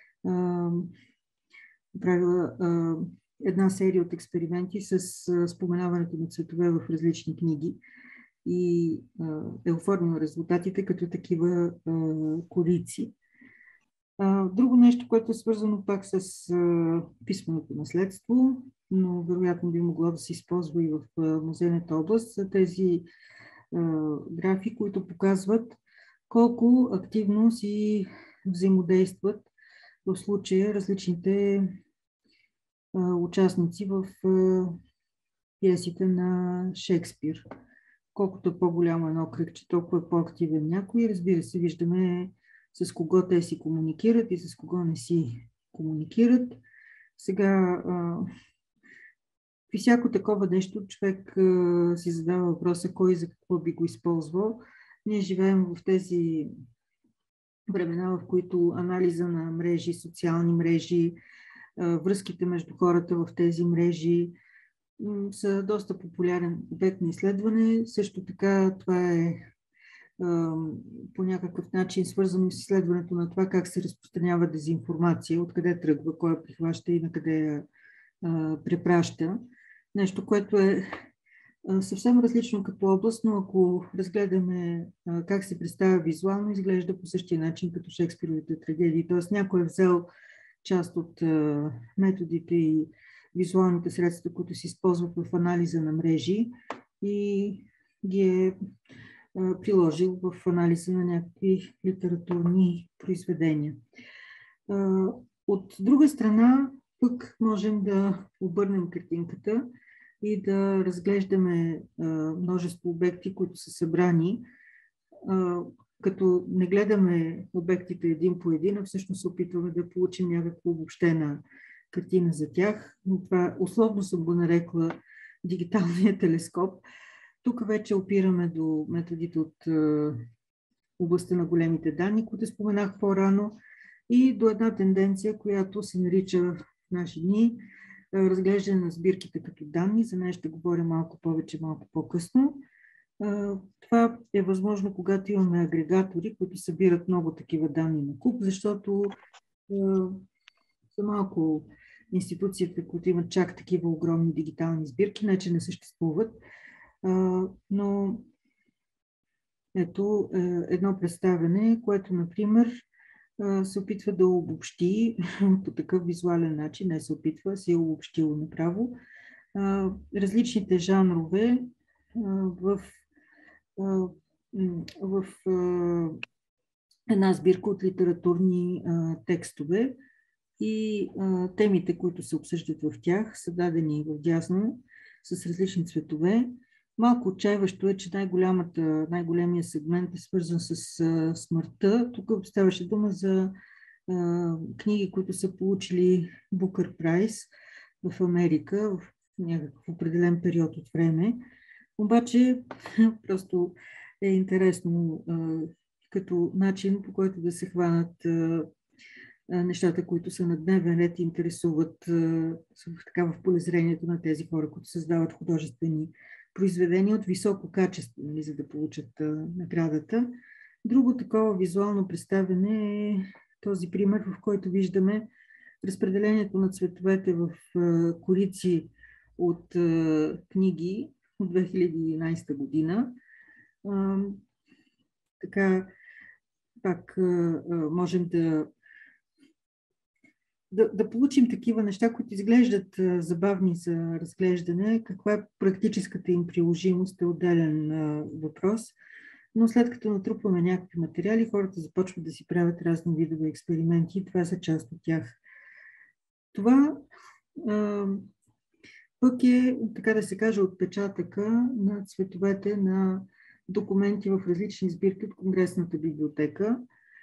Speaker 1: правила една серия от експерименти с споменаването на цветове в различни книги и е оформила резултатите като такива корици. Друго нещо, което е свързано пак с писменото наследство, но вероятно би могло да се използва и в музейната област, са тези графи, които показват колко активно си взаимодействат в случая различните участници в пиесите на Шекспир. Колкото е по-голямо едно кръгче, толкова е по-активен някой. Разбира се, виждаме с кого те си комуникират и с кого не си комуникират. Сега, при всяко такова нещо, човек си задава въпроса кой за какво би го използвал. Ние живеем в тези времена, в които анализа на мрежи, социални мрежи, връзките между хората в тези мрежи са доста популярен обект на изследване. Също така това е по някакъв начин свързано с изследването на това как се разпространява дезинформация, откъде тръгва, кой я прихваща и на къде я препраща. Нещо, което е съвсем различно като област, но ако разгледаме как се представя визуално, изглежда по същия начин като Шекспировите трагедии. Тоест някой е взел част от методите и визуалните средства, които се използват в анализа на мрежи и ги е приложил в анализа на някакви литературни произведения. От друга страна, пък можем да обърнем картинката и да разглеждаме множество обекти, които са събрани, като не гледаме обектите един по един, а всъщност се опитваме да получим някаква обобщена картина за тях. Но това условно съм го нарекла дигиталния телескоп. Тук вече опираме до методите от областта на големите данни, които споменах по-рано, и до една тенденция, която се нарича в наши дни разглеждане на сбирките като данни. За нея ще говоря малко повече, малко по-късно. Това е възможно, когато имаме агрегатори, които събират много такива данни на куп, защото са малко институциите, които имат чак такива огромни дигитални сбирки, не че не съществуват. Но ето едно представяне, което, например, се опитва да обобщи по такъв визуален начин, не се опитва, се е обобщило направо, различните жанрове в една сбирка от литературни текстове и темите, които се обсъждат в тях, са дадени в дясно с различни цветове. Малко отчаиващо е, че най-големия сегмент е свързан с смъртта. Тук ставаше дума за книги, които са получили Booker Prize в Америка в някакъв определен период от време. Обаче просто е интересно като начин, по който да се хванат нещата, които са на дневен ред и интересуват в полезрението на тези хора, които създават художествени произведения от високо качество, за да получат наградата. Друго такова визуално представяне е този пример, в който виждаме разпределението на цветовете в корици от книги от 2011 година. Така, пак можем да получим такива неща, които изглеждат забавни за разглеждане. Каква е практическата им приложимост е отделен въпрос. Но след като натрупваме някакви материали, хората започват да си правят разни видове експерименти и това са част от тях. Това пък е, така да се каже, отпечатъка на цветовете на документи в различни сбирки от Конгресната библиотека.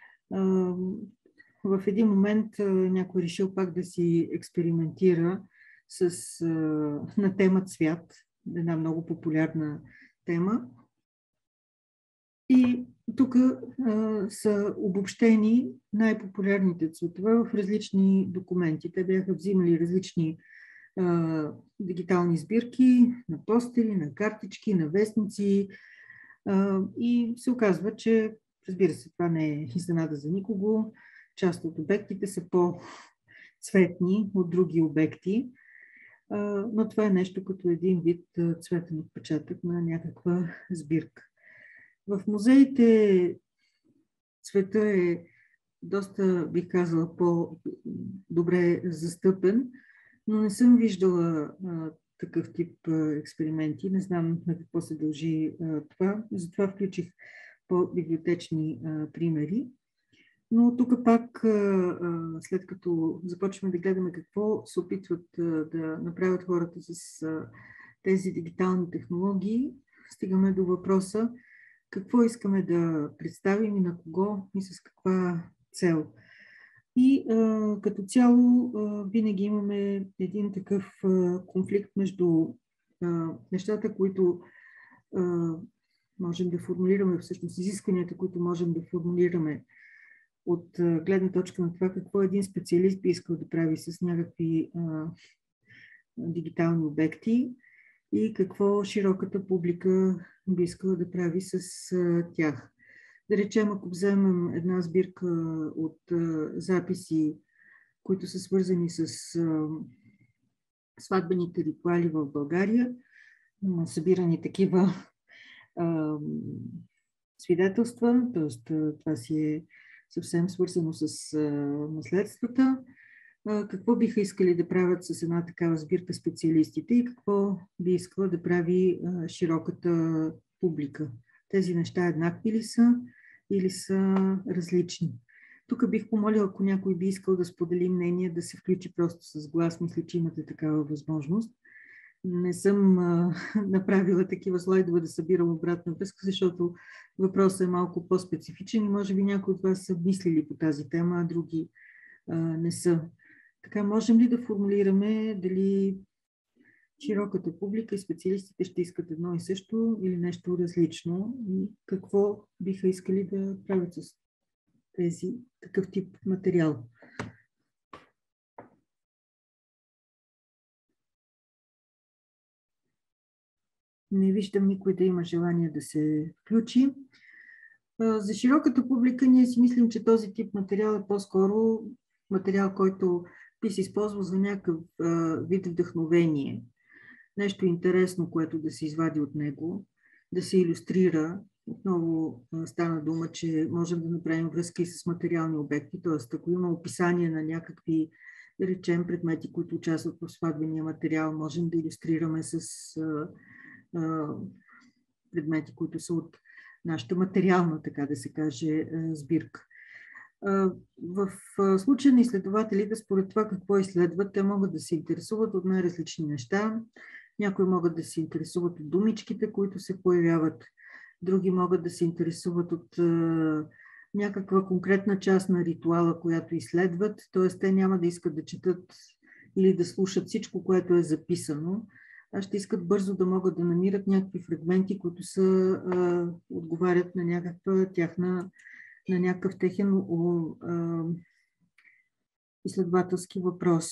Speaker 1: В един момент някой решил пак да си експериментира на тема цвят, една много популярна тема. И тук са обобщени най-популярните цветове в различни документи. Те бяха взимали различни дигитални сбирки на постери, на картички, на вестници и се оказва, че, разбира се, това не е изненада за никого. Част от обектите са по-цветни от други обекти, но това е нещо като един вид цветен отпечатък на някаква сбирка. В музеите цвета е доста, бих казала, по-добре застъпен, но не съм виждала такъв тип експерименти. Не знам на какво се дължи това. Затова включих по-библиотечни примери. Но тук пак, след като започваме да гледаме какво се опитват да направят хората с тези дигитални технологии, стигаме до въпроса какво искаме да представим и на кого и с каква цел. И като цяло винаги имаме един такъв конфликт между нещата, които можем да формулираме, всъщност изискванията, които можем да формулираме от гледна точка на това какво един специалист би искал да прави с някакви дигитални обекти и какво широката публика би искала да прави с тях. Да речем, ако вземем една сбирка от записи, които са свързани с сватбените ритуали в България, събирани такива свидетелства, т.е. това си е съвсем свързано с наследствата. Какво биха искали да правят с една такава сбирка специалистите и какво би искала да прави широката публика? Тези неща еднакви ли са или са различни? Тук бих помолила, ако някой би искал да сподели мнение, да се включи просто с глас. Мисля, че имате такава възможност. Не съм направила такива слайдове да събирам обратна връзка, защото въпросът е малко по-специфичен и може би някои от вас са мислили по тази тема, а други не са. Така, можем ли да формулираме дали широката публика и специалистите ще искат едно и също или нещо различно и какво биха искали да правят с такъв тип материал? Не виждам никой да има желание да се включи. За широката публика ние си мислим, че този тип материал е по-скоро материал, който би се използвал за някакъв вид вдъхновение. Нещо интересно, което да се извади от него, да се илюстрира. Отново стана дума, че можем да направим връзки с материални обекти, т.е. ако има описание на някакви, да речем, предмети, които участват в сватбения материал, можем да илюстрираме с предмети, които са от нашата материална, така да се каже, сбирка. В случая на изследователите, според това какво изследват, те могат да се интересуват от най-различни неща. Някои могат да се интересуват от думичките, които се появяват. Други могат да се интересуват от някаква конкретна част на ритуала, която изследват. Т.е. те няма да искат да четат или да слушат всичко, което е записано, а ще искат бързо да могат да намират някакви фрагменти, които отговарят на някаква тяхна на някакъв техен изследователски въпрос.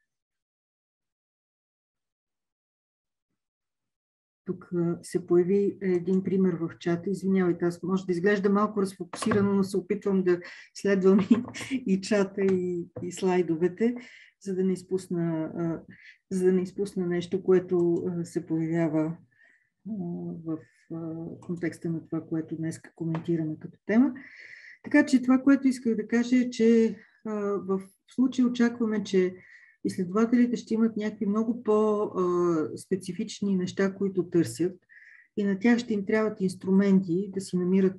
Speaker 1: Тук се появи един пример в чата. Извинявайте, аз може да изглежда малко разфокусирано, но се опитвам да следвам и чата, и слайдовете, за да не изпусна нещо, което се появява в контекста на това, което днес коментираме като тема. Така че това, което исках да кажа е, че в случай очакваме, че изследователите ще имат някакви много по-специфични неща, които търсят, и на тях ще им трябват инструменти да си намират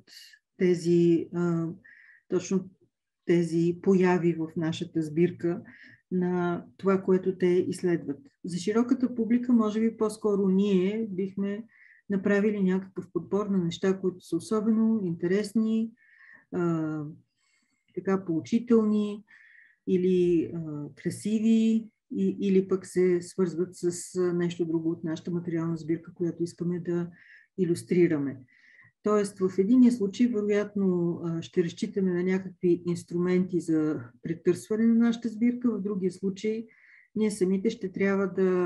Speaker 1: точно тези появи в нашата сбирка на това, което те изследват. За широката публика, може би по-скоро ние бихме направили някакъв подбор на неща, които са особено интересни, така поучителни или красиви, или пък се свързват с нещо друго от нашата материална сбирка, която искаме да илюстрираме. Тоест, в единия случай, вероятно, ще разчитаме на някакви инструменти за претърсване на нашата сбирка, в другия случай ние самите ще трябва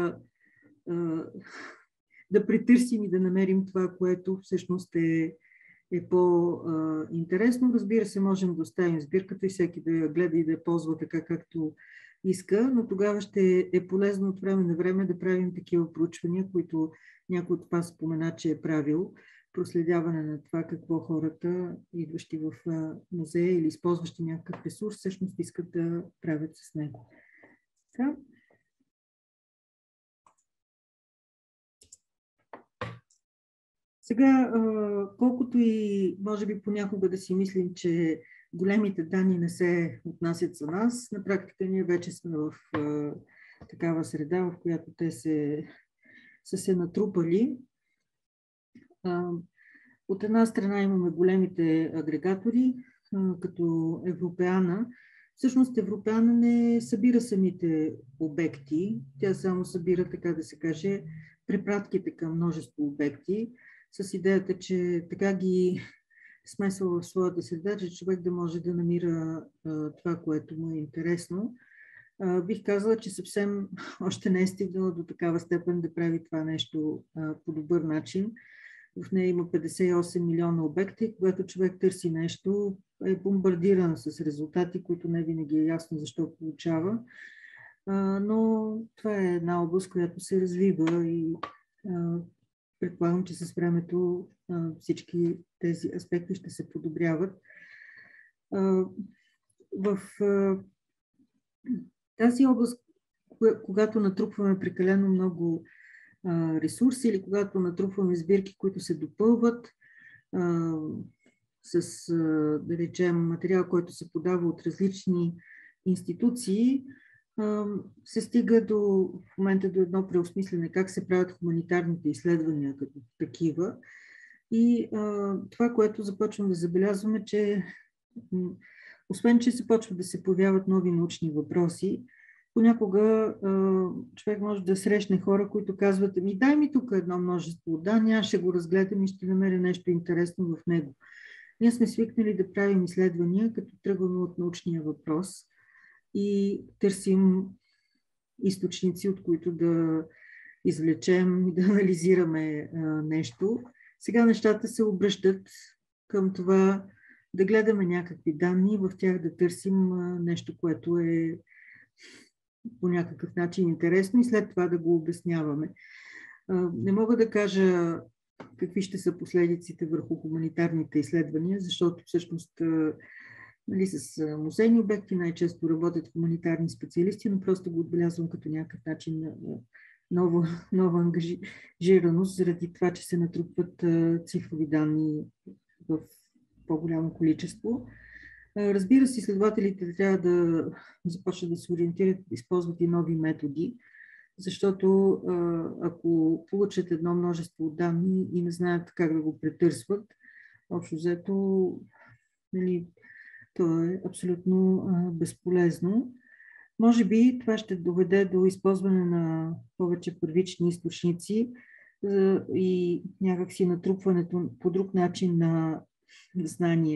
Speaker 1: да претърсим и да намерим това, което всъщност е по-интересно. Разбира се, можем да оставим сбирката и всеки да я гледа и да я ползва така, както иска, но тогава ще е полезно от време на време да правим такива проучвания, които някой от вас спомена, че е правил, проследяване на това какво хората, идващи в музея или използващи някакъв ресурс, всъщност искат да правят с него. Така. Сега, колкото и може би понякога да си мислим, че големите данни не се отнасят за нас, на практика ние вече сме в такава среда, в която те са се натрупали. От една страна имаме големите агрегатори, като Европеана. Всъщност Европеана не събира самите обекти, тя само събира, така да се каже, препратките към множество обекти, с идеята, че така ги смесва в своята среда, че човек да може да намира това, което му е интересно. Бих казала, че съвсем още не е стигнала до такава степен да прави това нещо по добър начин. В нея има 58 милиона обекта и когато човек търси нещо, е бомбардиран с резултати, които не винаги е ясно защо получава. Но това е една област, която се развива и предполагам, че с времето всички тези аспекти ще се подобряват. В тази област, когато натрупваме прекалено много ресурси или когато натрупваме сбирки, които се допълват с, да речем, материал, който се подава от различни институции, се стига в момента до едно преосмислене как се правят хуманитарните изследвания като такива. И това, което започвам да забелязваме, че освен, че започват да се появяват нови научни въпроси, понякога човек може да срещне хора, които казват: дай ми тук едно множество данни, аз ще го разгледам и ще намеря нещо интересно в него. Ние сме свикнали да правим изследвания, като тръгваме от научния въпрос и търсим източници, от които да извлечем и да анализираме нещо. Сега нещата се обръщат към това да гледаме някакви данни, в тях да търсим нещо, което е по някакъв начин интересно и след това да го обясняваме. Не мога да кажа какви ще са последиците върху хуманитарните изследвания, защото всъщност с музейни обекти най-често работят хуманитарни специалисти, но просто го отбелязвам като някакъв начин на нова ангажираност, заради това, че се натрупват цифрови данни в по-голямо количество. Разбира се, изследователите трябва да започнат да се ориентират, да използват и нови методи, защото ако получат едно множество данни и не знаят как да го претърсват, общо взето, то е абсолютно безполезно. Може би това ще доведе до използване на повече първични източници и някакси натрупването по друг начин на знание.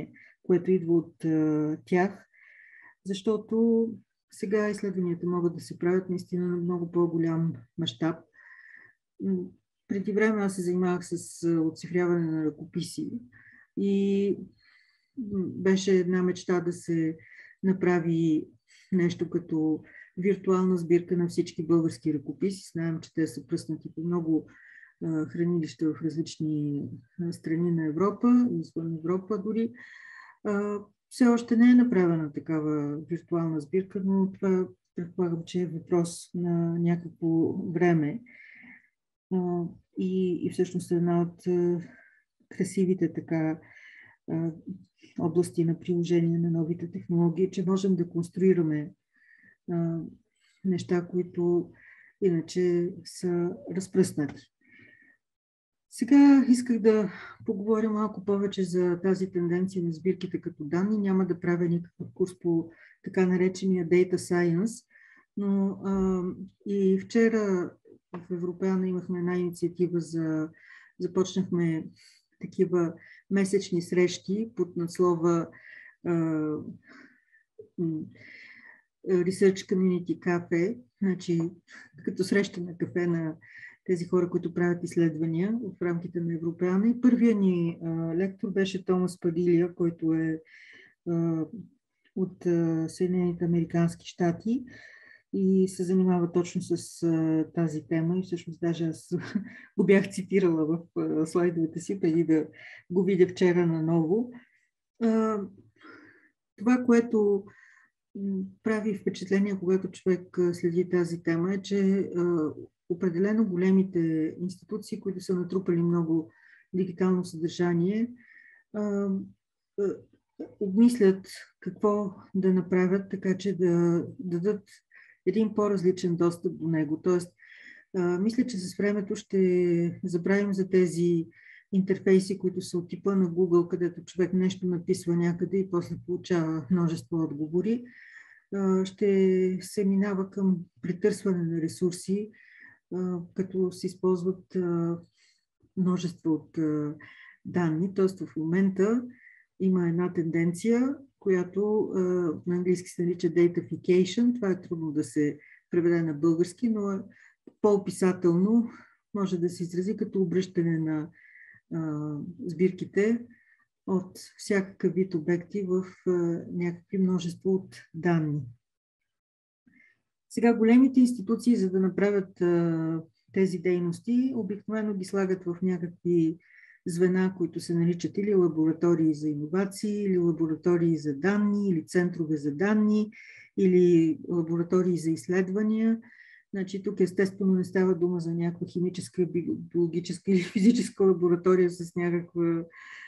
Speaker 1: което идва от тях, защото сега изследванията могат да се правят наистина на много по-голям мащаб. Преди време аз се занимавах с оцифряване на ръкописи и беше една мечта да се направи нещо като виртуална сбирка на всички български ръкописи. Знаем, че те са пръснати по много хранилища в различни страни на Европа, извън Европа дори. Все още не е направена такава виртуална сбирка, но това предполагам, че е въпрос на някакво време. И всъщност е една от красивите така области на приложение на новите технологии, че можем да конструираме неща, които иначе са разпръснати. Сега исках да поговоря малко повече за тази тенденция на сбирките като данни. Няма да правя никакъв курс по така наречения Data Science, но и вчера в Европеана имахме една инициатива започнахме такива месечни срещи под надслова Research Community Cafe, значи като среща на кафе на тези хора, които правят изследвания в рамките на Европеана. И първият ни лектор беше Томас Падилия, който е от Съединените американски щати и се занимава точно с тази тема. И всъщност даже аз го бях цитирала в слайдовете си, преди да го видя вчера наново. Това, което прави впечатление, когато човек следи тази тема, е, че определено големите институции, които са натрупали много дигитално съдържание, обмислят какво да направят, така че да дадат един по-различен достъп до него. Тоест, мисля, че с времето ще забравим за тези интерфейси, които са от типа на Google, където човек нещо написва някъде и после получава множество отговори. Ще се минава към претърсване на ресурси, като се използват множество от данни. Тоест в момента има една тенденция, която на английски се нарича datafication. Това е трудно да се преведе на български, но по-описателно може да се изрази като обръщане на сбирките от всякакъв вид обекти в някакви множество от данни. Сега големите институции, за да направят тези дейности, обикновено ги слагат в някакви звена, които се наричат или лаборатории за иновации, или лаборатории за данни, или центрове за данни, или лаборатории за изследвания. Значи, тук естествено не става дума за някаква химическа, биологическа или физическа лаборатория с някаква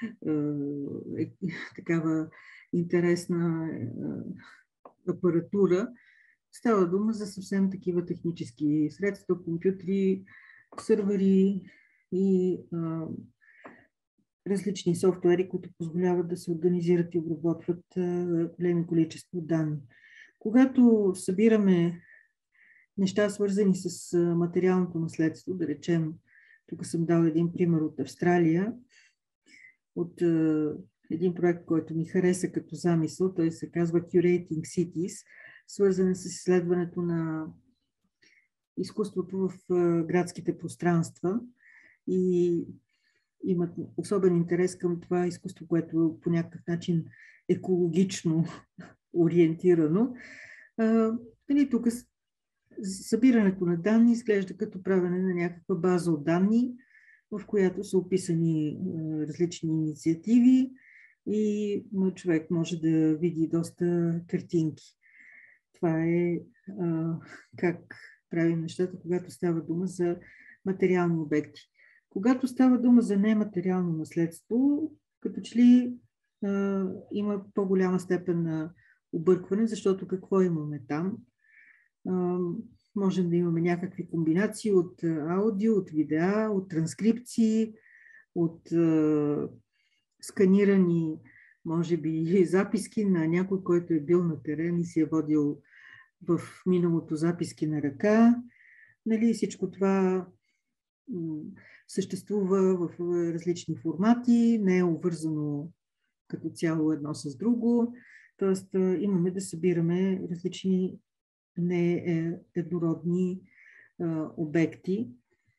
Speaker 1: такава интересна апаратура. Става дума за съвсем такива технически средства, компютри, сървъри и различни софтуери, които позволяват да се организират и обработват големи количества данни. Когато събираме неща, свързани с материалното наследство, да речем, тук съм дал един пример от Австралия, от един проект, който ми хареса като замисъл, той се казва Curating Cities, свързан с изследването на изкуството в градските пространства и имат особен интерес към това изкуство, което по някакъв начин екологично ориентирано. Тук събирането на данни изглежда като правене на някаква база от данни, в която са описани различни инициативи и човек може да види доста картинки. Това е как правим нещата, когато става дума за материални обекти. Когато става дума за нематериално наследство, като че ли има по-голяма степен на объркване, защото какво имаме там? Можем да имаме някакви комбинации от аудио, от видеа, от транскрипции, от сканирани, може би, записки на някой, който е бил на терен и си е водил в миналото записки на ръка. Нали, всичко това съществува в различни формати, не е обвързано като цяло едно с друго. Тоест имаме да събираме различни нееднородни обекти.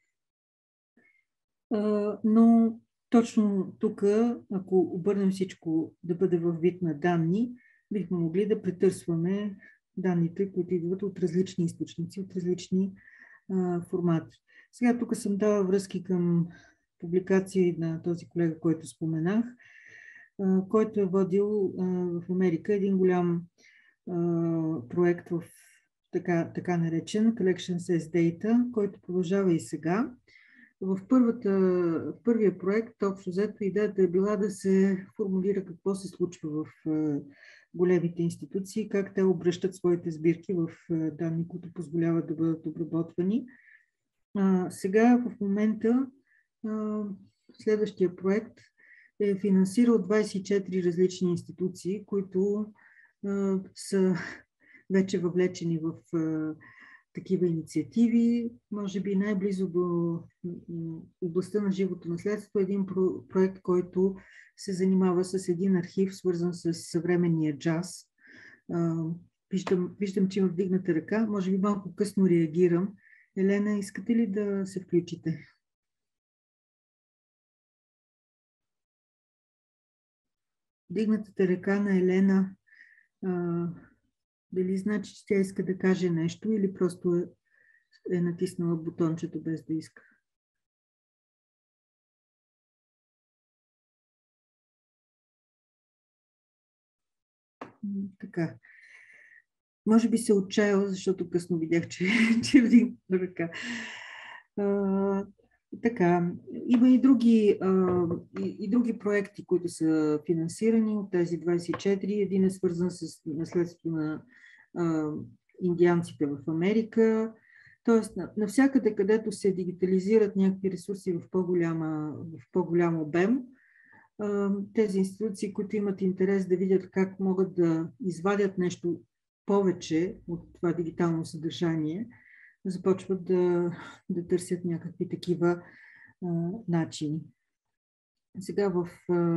Speaker 1: Но точно тук, ако обърнем всичко да бъде във вид на данни, бихме могли да претърсваме данните, които идват от различни източници, от различни формати. Сега тук съм дала връзки към публикации на този колега, който споменах, който е водил в Америка един голям проект в така наречен Collections as Data, който продължава и сега. В първия проект, общо взето, идеята е била да се формулира какво се случва в големите институции, как те обръщат своите сбирки в данни, които позволяват да бъдат обработвани. Сега, в момента, следващия проект е финансирал 24 различни институции, които са вече въвлечени в такива инициативи. Може би най-близо до областта на живото наследство е един проект, който се занимава с един архив, свързан с съвременния джаз. Виждам, че има вдигната ръка. Може би малко късно реагирам. Елена, искате ли да се включите? Вдигнатата ръка на Елена, дали значи, че тя иска да каже нещо или просто е натиснала бутончето без да иска? Така. Може би се отчаяла, защото късно видях, че вдигна ръка. Така, има и други проекти, които са финансирани от тези 24. Един е свързан с наследство на индианците в Америка. Тоест, навсякъде, където се дигитализират някакви ресурси в по-голям обем, тези институции, които имат интерес да видят как могат да извадят нещо повече от това дигитално съдържание, започват да търсят някакви такива начини. Сега в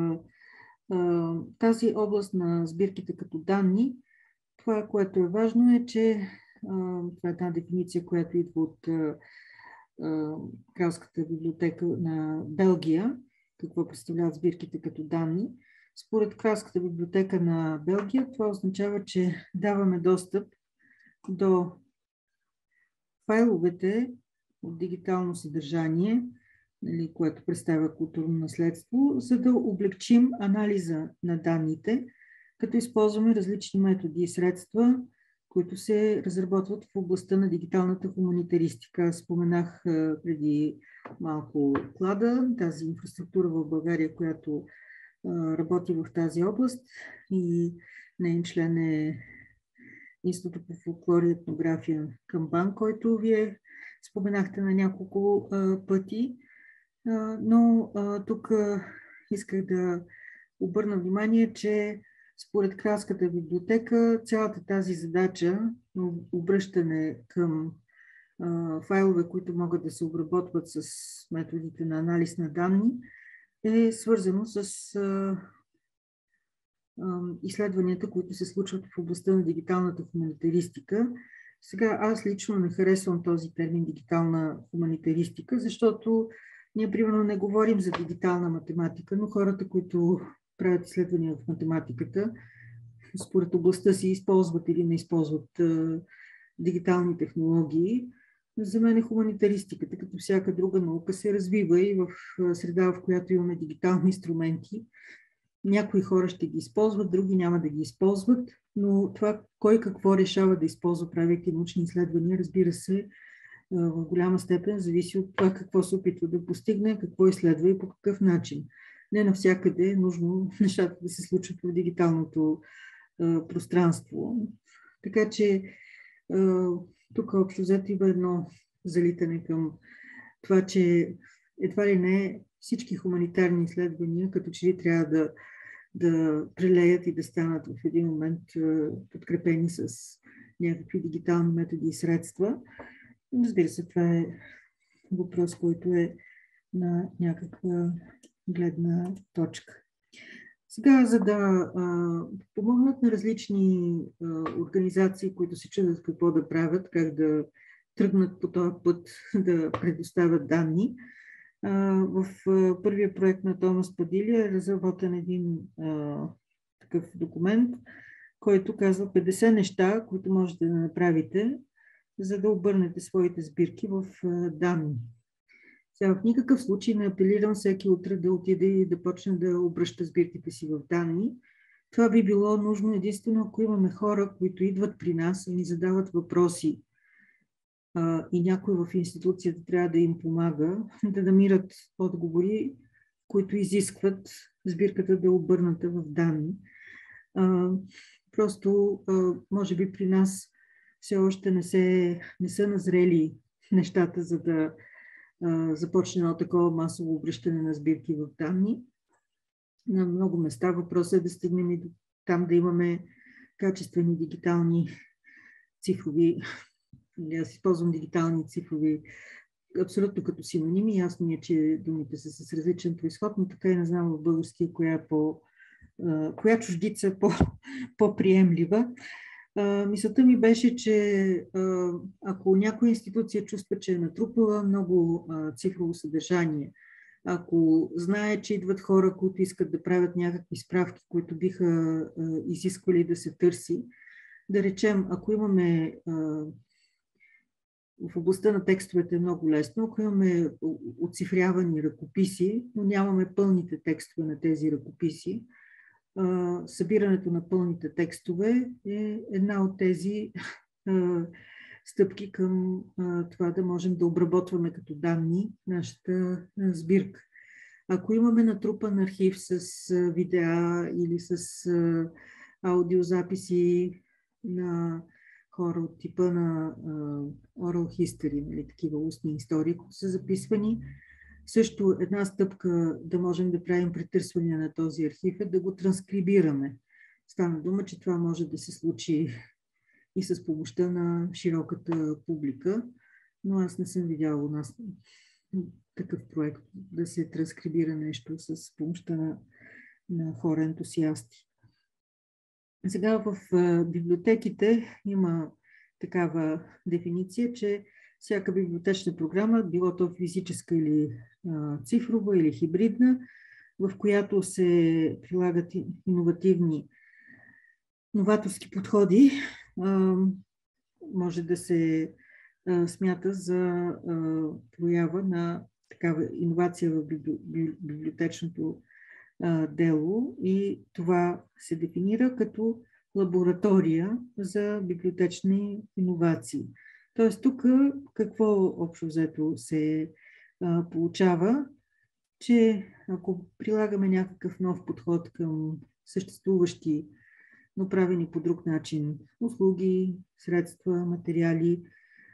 Speaker 1: тази област на сбирките като данни, това, което е важно е, че това е една дефиниция, която идва от Кралската библиотека на Белгия, какво представляват сбирките като данни. Според Кралската библиотека на Белгия, това означава, че даваме достъп до файловете от дигитално съдържание, което представя културно наследство, за да облегчим анализа на данните, като използваме различни методи и средства, които се разработват в областта на дигиталната хуманитаристика. Споменах преди малко Клада, тази инфраструктура в България, която работи в тази област, и нейн член е Института по фолклор и етнография Камбан, който вие споменахте на няколко пъти. Но тук исках да обърна внимание, че според Кралската библиотека цялата тази задача на обръщане към файлове, които могат да се обработват с методите на анализ на данни, е свързано с изследванията, които се случват в областта на дигиталната хуманитаристика. Сега аз лично не харесвам този термин дигитална хуманитаристика, защото ние примерно не говорим за дигитална математика, но хората, които правят изследвания в математиката, според областта си използват или не използват дигитални технологии. За мен е хуманитаристиката, като всяка друга наука, се развива и в среда, в която имаме дигитални инструменти. Някои хора ще ги използват, други няма да ги използват, но това кой какво решава да използва, правейки научни изследвания, разбира се, в голяма степен зависи от това какво се опитва да постигне, какво изследва и по какъв начин. Не навсякъде е нужно нещата да се случват в дигиталното пространство. Така че тук общо взето има едно залитане към това, че едва ли не всички хуманитарни изследвания като че ли трябва да прелеят и да станат в един момент подкрепени с някакви дигитални методи и средства. Разбира се, това е въпрос, който е на някаква гледна точка. Сега, за да помогнат на различни организации, които се чудят какво да правят, как да тръгнат по този път да предоставят данни, в първия проект на Томас Падилия е разработен един такъв документ, който казва 50 неща, които можете да направите, за да обърнете своите сбирки в данни. Сега в никакъв случай не апелирам всеки утре да отиде и да почне да обръща сбирките си в данни. Това би било нужно единствено, ако имаме хора, които идват при нас и ни задават въпроси и някой в институцията трябва да им помага да намират отговори, които изискват сбирката да е обърната в данни. Просто, може би при нас все още не са назрели нещата, за да започне едно такова масово обръщане на сбирки в данни. На много места въпросът е да стигнем и до там да имаме качествени дигитални цифрови, аз използвам дигитални цифрови абсолютно като синоними. Ясно ми е, че думите са с различен произход, но така и не знам в български коя чуждица е по-приемлива. Мисълта ми беше, че ако някоя институция чувства, че е натрупала много цифрово съдържание, ако знае, че идват хора, които искат да правят някакви справки, които биха изисквали да се търси, да речем, ако имаме в областта на текстовете е много лесно, ако имаме оцифрявани ръкописи, но нямаме пълните текстове на тези ръкописи, събирането на пълните текстове е една от тези стъпки към това да можем да обработваме като данни нашата сбирка. Ако имаме натрупан архив с видеа или с аудиозаписи на хора от типа на oral history, нали, такива устни истории, които са записвани, също една стъпка да можем да правим претърсвания на този архив е да го транскрибираме. Стана дума, че това може да се случи и с помощта на широката публика, но аз не съм видяла у нас такъв проект да се транскрибира нещо с помощта на хора ентусиасти. Сега в библиотеките има такава дефиниция, че всяка библиотечна програма, било то физическа или цифрова или хибридна, в която се прилагат иновативни, новаторски подходи, може да се смята за проява на такава иновация в библиотечното дело и това се дефинира като лаборатория за библиотечни иновации. Тоест тук какво общо взето се получава, че ако прилагаме някакъв нов подход към съществуващи, но правени по друг начин услуги, средства, материали,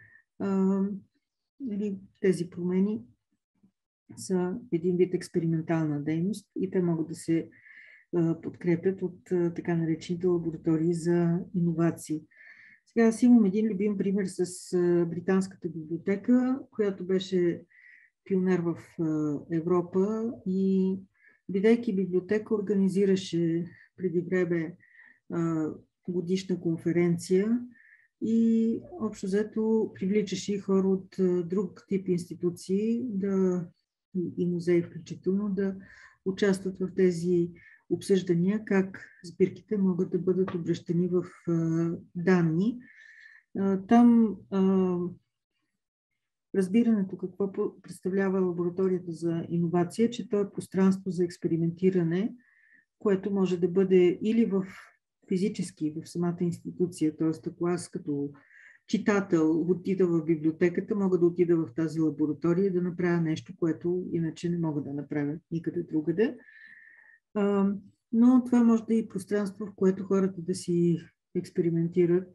Speaker 1: тези промени са един вид експериментална дейност и те могат да се подкрепят от така наречените лаборатории за иновации. Сега аз имам един любим пример с Британската библиотека, която беше пионер в Европа и бидейки библиотека организираше преди време годишна конференция и общо взето привличаше и хора от друг тип институции и музеи включително да участват в тези обсъждания как сбирките могат да бъдат обръщани в данни. Там разбирането какво представлява лабораторията за иновация, че то е пространство за експериментиране, което може да бъде или физически в самата институция, т.е. ако аз като читател отида в библиотеката, мога да отида в тази лаборатория и да направя нещо, което иначе не мога да направя никъде другаде. Но това може да е и пространство, в което хората да си експериментират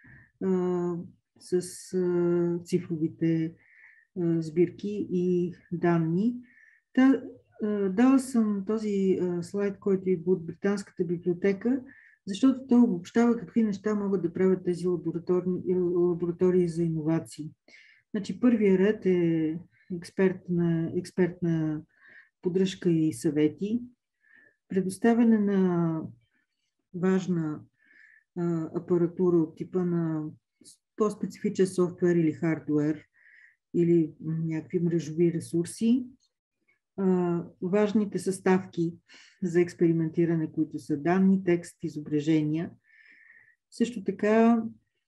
Speaker 1: с цифровите сбирки и данни. Дала съм този слайд, който е от Британската библиотека, защото той обобщава какви неща могат да правят тези лаборатории за иновации. Значи, първият ред е експертна поддръжка и съвети. предоставяне на важна апаратура от типа на по-специфичен софтуер или хардуер или някакви мрежови ресурси, важните съставки за експериментиране, които са данни, текст, изображения. Също така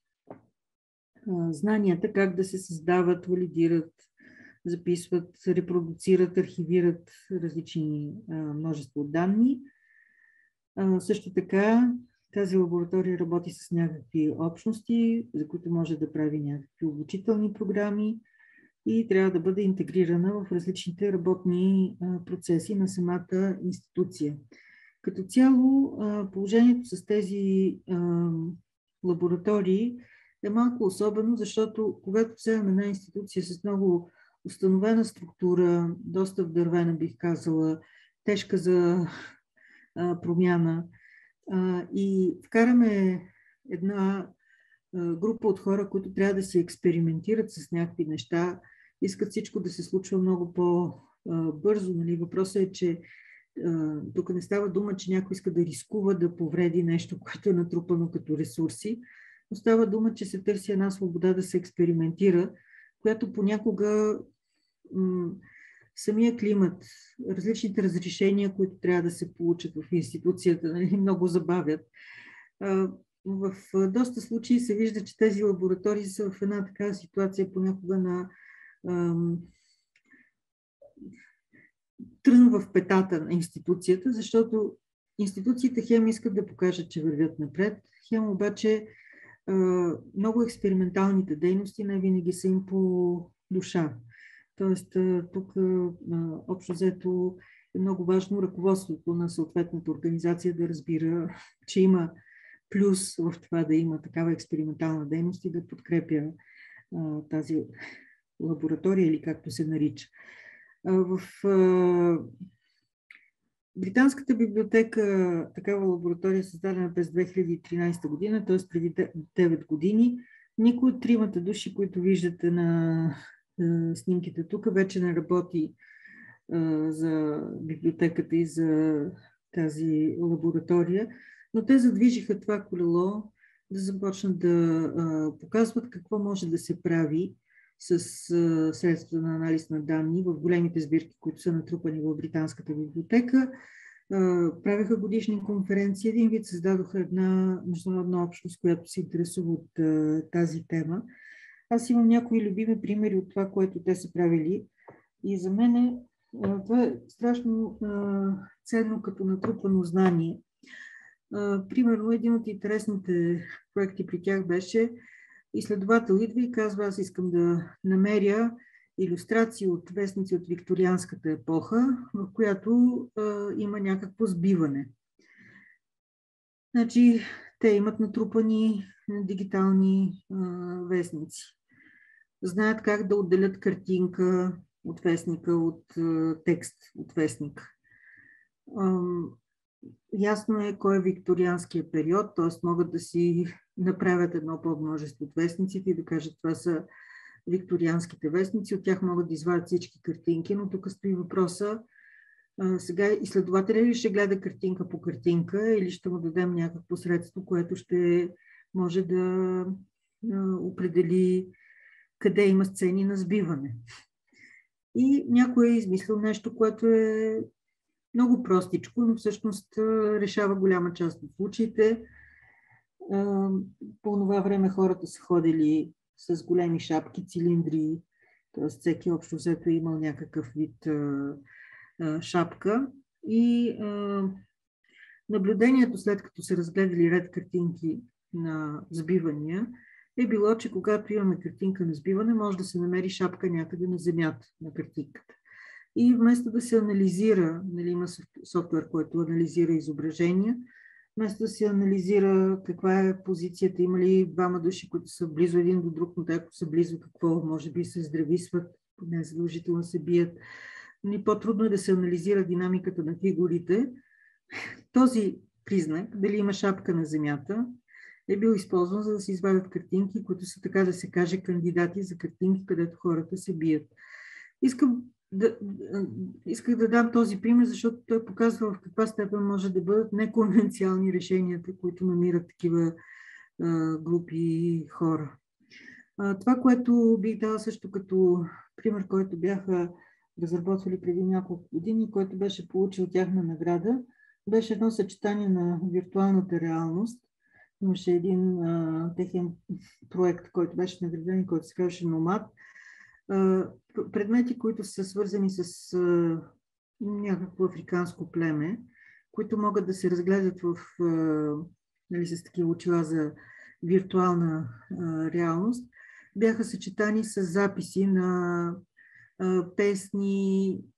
Speaker 1: знанията как да се създават, валидират, записват, репродуцират, архивират различни множество данни. Също така тази лаборатория работи с някакви общности, за които може да прави някакви обучителни програми и трябва да бъде интегрирана в различните работни процеси на самата институция. Като цяло положението с тези лаборатории е малко особено, защото когато вземем една институция с много установена структура, доста вдървена, бих казала, тежка за промяна, и вкараме една група от хора, които трябва да се експериментират с някакви неща, искат всичко да се случва много по-бързо. Нали? Въпросът е, че тук не става дума, че някой иска да рискува да повреди нещо, което е натрупано като ресурси, но става дума, че се търси една свобода да се експериментира, която понякога самия климат, различните разрешения, които трябва да се получат в институцията, нали, много забавят. В доста случаи се вижда, че тези лаборатории са в една такава ситуация понякога на трън в петата на институцията, защото институциите хем искат да покажат, че вървят напред, хем обаче много експерименталните дейности не винаги са им по душа. Тоест, тук общо взето е много важно ръководството на съответната организация да разбира, че има плюс в това да има такава експериментална дейност и да подкрепя тази лаборатория или както се нарича. В Британската библиотека такава лаборатория е създадена през 2013 година, т.е. преди 9 години. Никой от тримата души, които виждате на снимките тук, вече не работи за библиотеката и за тази лаборатория, но те задвижиха това колело да започнат да показват какво може да се прави с средства на анализ на данни в големите сбирки, които са натрупани в Британската библиотека. Правиха годишни конференции, един вид създадоха една международна общност, която се интересува от тази тема. Аз имам някои любими примери от това, което те са правили и за мен това е страшно ценно като натрупано знание. Примерно един от интересните проекти при тях беше изследовател идва и казва, аз искам да намеря илюстрации от вестници от викторианската епоха, в която има някакво сбиване. Значи, те имат натрупани дигитални вестници. Знаят как да отделят картинка от вестника, от текст от вестника. Ясно е кой е викторианския период, т.е. могат да си направят едно подмножество от вестниците и да кажат, това са викторианските вестници, от тях могат да извадят всички картинки, но тук стои въпроса, сега изследователя ли ще гледа картинка по картинка или ще му дадем някакво средство, което ще може да определи къде има сцени на сбиване. И някой е измислил нещо, което е много простичко, но всъщност решава голяма част от случаите. По това време хората са ходили с големи шапки, цилиндри, т.е. всеки общо взето е имал някакъв вид шапка. И наблюдението, след като са разгледали ред картинки на сбивания, е било, че когато имаме картинка на сбиване, може да се намери шапка някъде на земята на картинката. И вместо да се анализира, нали, има софтуер, който анализира изображения, вместо да се анализира каква е позицията, има ли двама души, които са близо един до друг, но те ако са близо, какво, може би се здрависват, не задължително се бият. Но по-трудно е да се анализира динамиката на фигурите. Този признак, дали има шапка на земята, е бил използван, за да се извадят картинки, които са, така да се каже, кандидати за картинки, където хората се бият. Искам исках да дам този пример, защото той показва в каква степен може да бъдат неконвенциални решенията, които намират такива групи хора. Това, което бих дала също като пример, който бяха разработвали преди няколко години, който беше получил тяхна награда, беше едно съчетание на виртуалната реалност. Имаше един техен проект, който беше награден, който се казваше Номад. Предмети, които са свързани с някакво африканско племе, които могат да се разгледат с такива очила за виртуална реалност, бяха съчетани с записи на песни,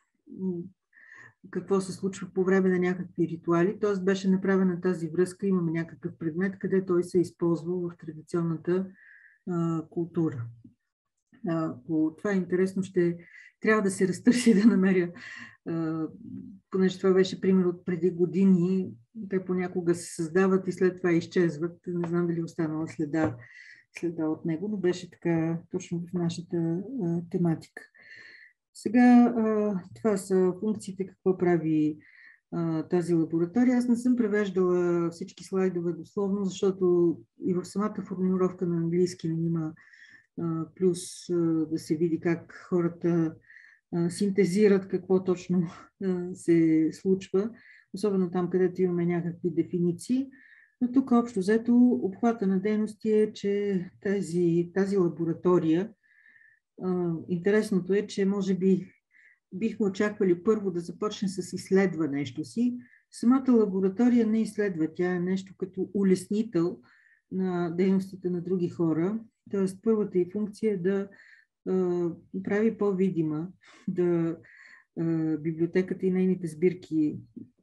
Speaker 1: какво се случва по време на някакви ритуали. Т.е. беше направена тази връзка, имаме някакъв предмет, къде той се използва в традиционната култура. Ако това е интересно, ще трябва да се разтърси да намеря, понеже това беше пример от преди години, те понякога се създават и след това изчезват. Не знам дали останала следа от него, но беше така точно в нашата тематика. Сега това са функциите, какво прави тази лаборатория. Аз не съм превеждала всички слайдове дословно, защото и в самата формулировка на английски има плюс да се види как хората синтезират какво точно се случва, особено там, където имаме някакви дефиниции. Но тук общо взето обхвата на дейности е, че тази лаборатория, интересното е, че може би бихме очаквали първо да започне с изследва нещо си. Самата лаборатория не изследва, тя е нещо като улеснител на дейностите на други хора. Тоест първата ѝ функция е да прави по-видима, библиотеката и нейните сбирки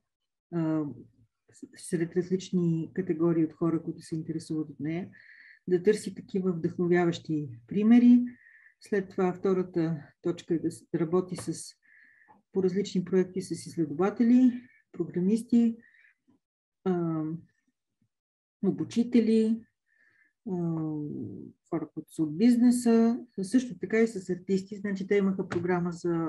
Speaker 1: сред различни категории от хора, които се интересуват от нея, да търси такива вдъхновяващи примери. След това втората точка е да работи по различни проекти с изследователи, програмисти, обучители, хора, които са от бизнеса, също така и с артисти. Значи те имаха програма за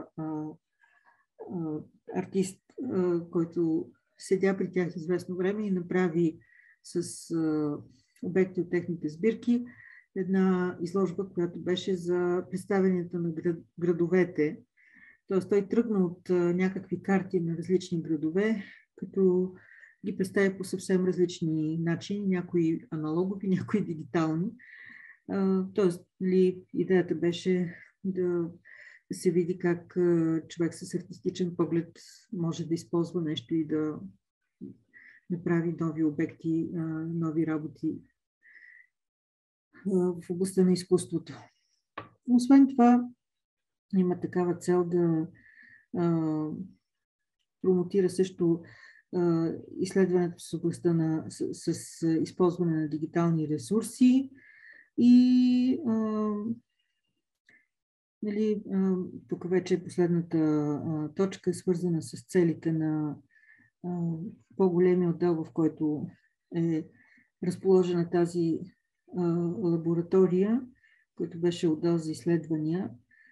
Speaker 1: артист, който седя при тях известно време и направи с обекти от техните сбирки една изложба, която беше за представянето на градовете. Тоест той тръгна от някакви карти на различни градове, като ги представи по съвсем различни начини, някои аналогови, някои дигитални. Тоест, идеята беше да се види как човек с артистичен поглед може да използва нещо и да направи нови обекти, нови работи в областта на изкуството. Освен това, има такава цел да промотира също изследването с областта с използване на дигитални ресурси и тук вече е последната точка, свързана с целите на по-големия отдел, в който е разположена тази лаборатория, който беше отдел за изследвания.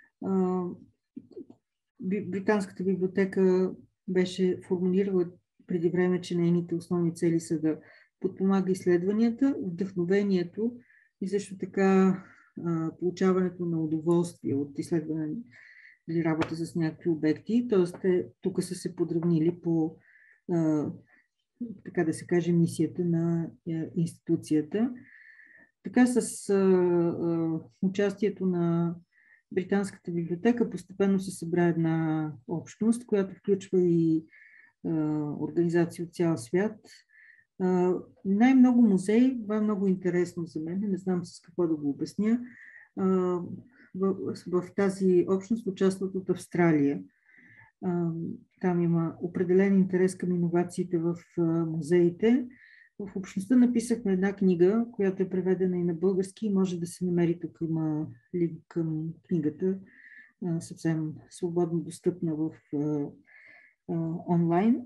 Speaker 1: Британската библиотека беше формулирала преди време, че нейните основни цели са да подпомага изследванията, вдъхновението и също така получаването на удоволствие от изследване или работа с някакви обекти. Тоест, те тук са се подравнили по, така да се каже, мисията на институцията. Така с участието на Британската библиотека постепенно се събра една общност, която включва и организации от цял свят. Най-много музеи, това е много интересно за мен, не знам с какво да го обясня. В тази общност участват от Австралия. Там има определен интерес към иновациите в музеите. В общността написахме една книга, която е преведена и на български и може да се намери, тук има линк към книгата, съвсем свободно достъпна в онлайн.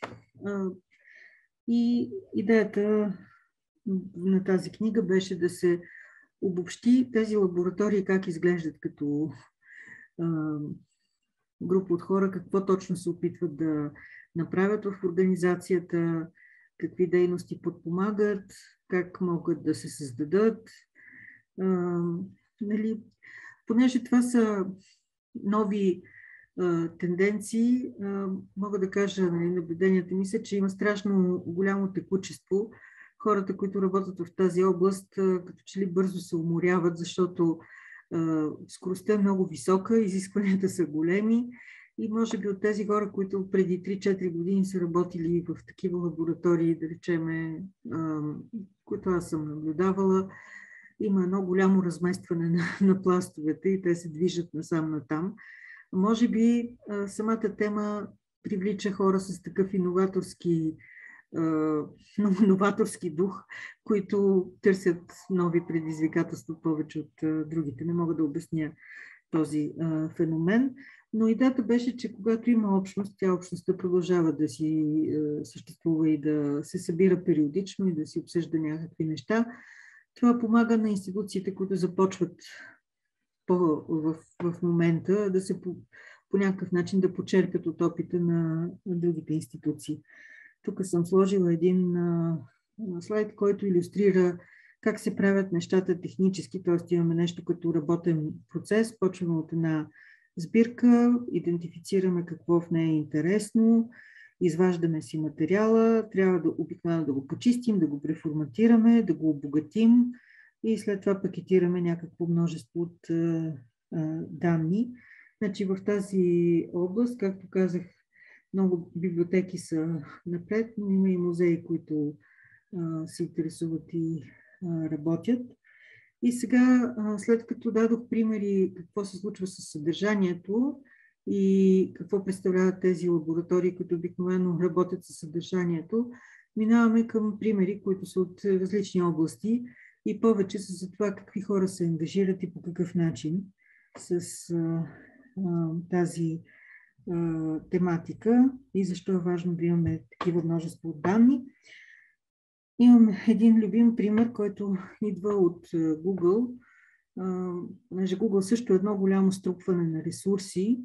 Speaker 1: И идеята на тази книга беше да се обобщи тези лаборатории как изглеждат като група от хора какво точно се опитват да направят в организацията, какви дейности подпомагат, как могат да се създадат. Нали, понеже това са нови тенденции, мога да кажа, нали, наблюденията ми са, че има страшно голямо текучество. Хората, които работят в тази област, като че ли бързо се уморяват, защото скоростта е много висока, изискванията са големи и може би от тези хора, които преди 3-4 години са работили в такива лаборатории, да речеме, които аз съм наблюдавала, има едно голямо разместване на пластовете и те се движат насам-натам. Може би самата тема привлича хора с такъв новаторски дух, които търсят нови предизвикателства повече от другите. Не мога да обясня този феномен, но идеята беше, че когато има общност, тя общността продължава да си съществува и да се събира периодично и да си обсъжда някакви неща. Това помага на институциите, които започват в момента да се по някакъв начин да почерпят от опита на другите институции. Тук съм сложила един слайд, който илюстрира как се правят нещата технически, т.е. имаме нещо като работен процес, почваме от една сбирка, идентифицираме какво в нея е интересно, изваждаме си материала, трябва обикновено да го почистим, да го преформатираме, да го обогатим и след това пакетираме някакво множество от данни. Значи в тази област, както казах, много библиотеки са напред, но има и музеи, които се интересуват и работят. И сега, след като дадох примери какво се случва с съдържанието и какво представляват тези лаборатории, които обикновено работят със съдържанието, минаваме към примери, които са от различни области и повече са за това какви хора се ангажират и по какъв начин с тази тематика и защо е важно да имаме такива множество данни. Имам един любим пример, който идва от Google. Понеже Google също е едно голямо струпване на ресурси.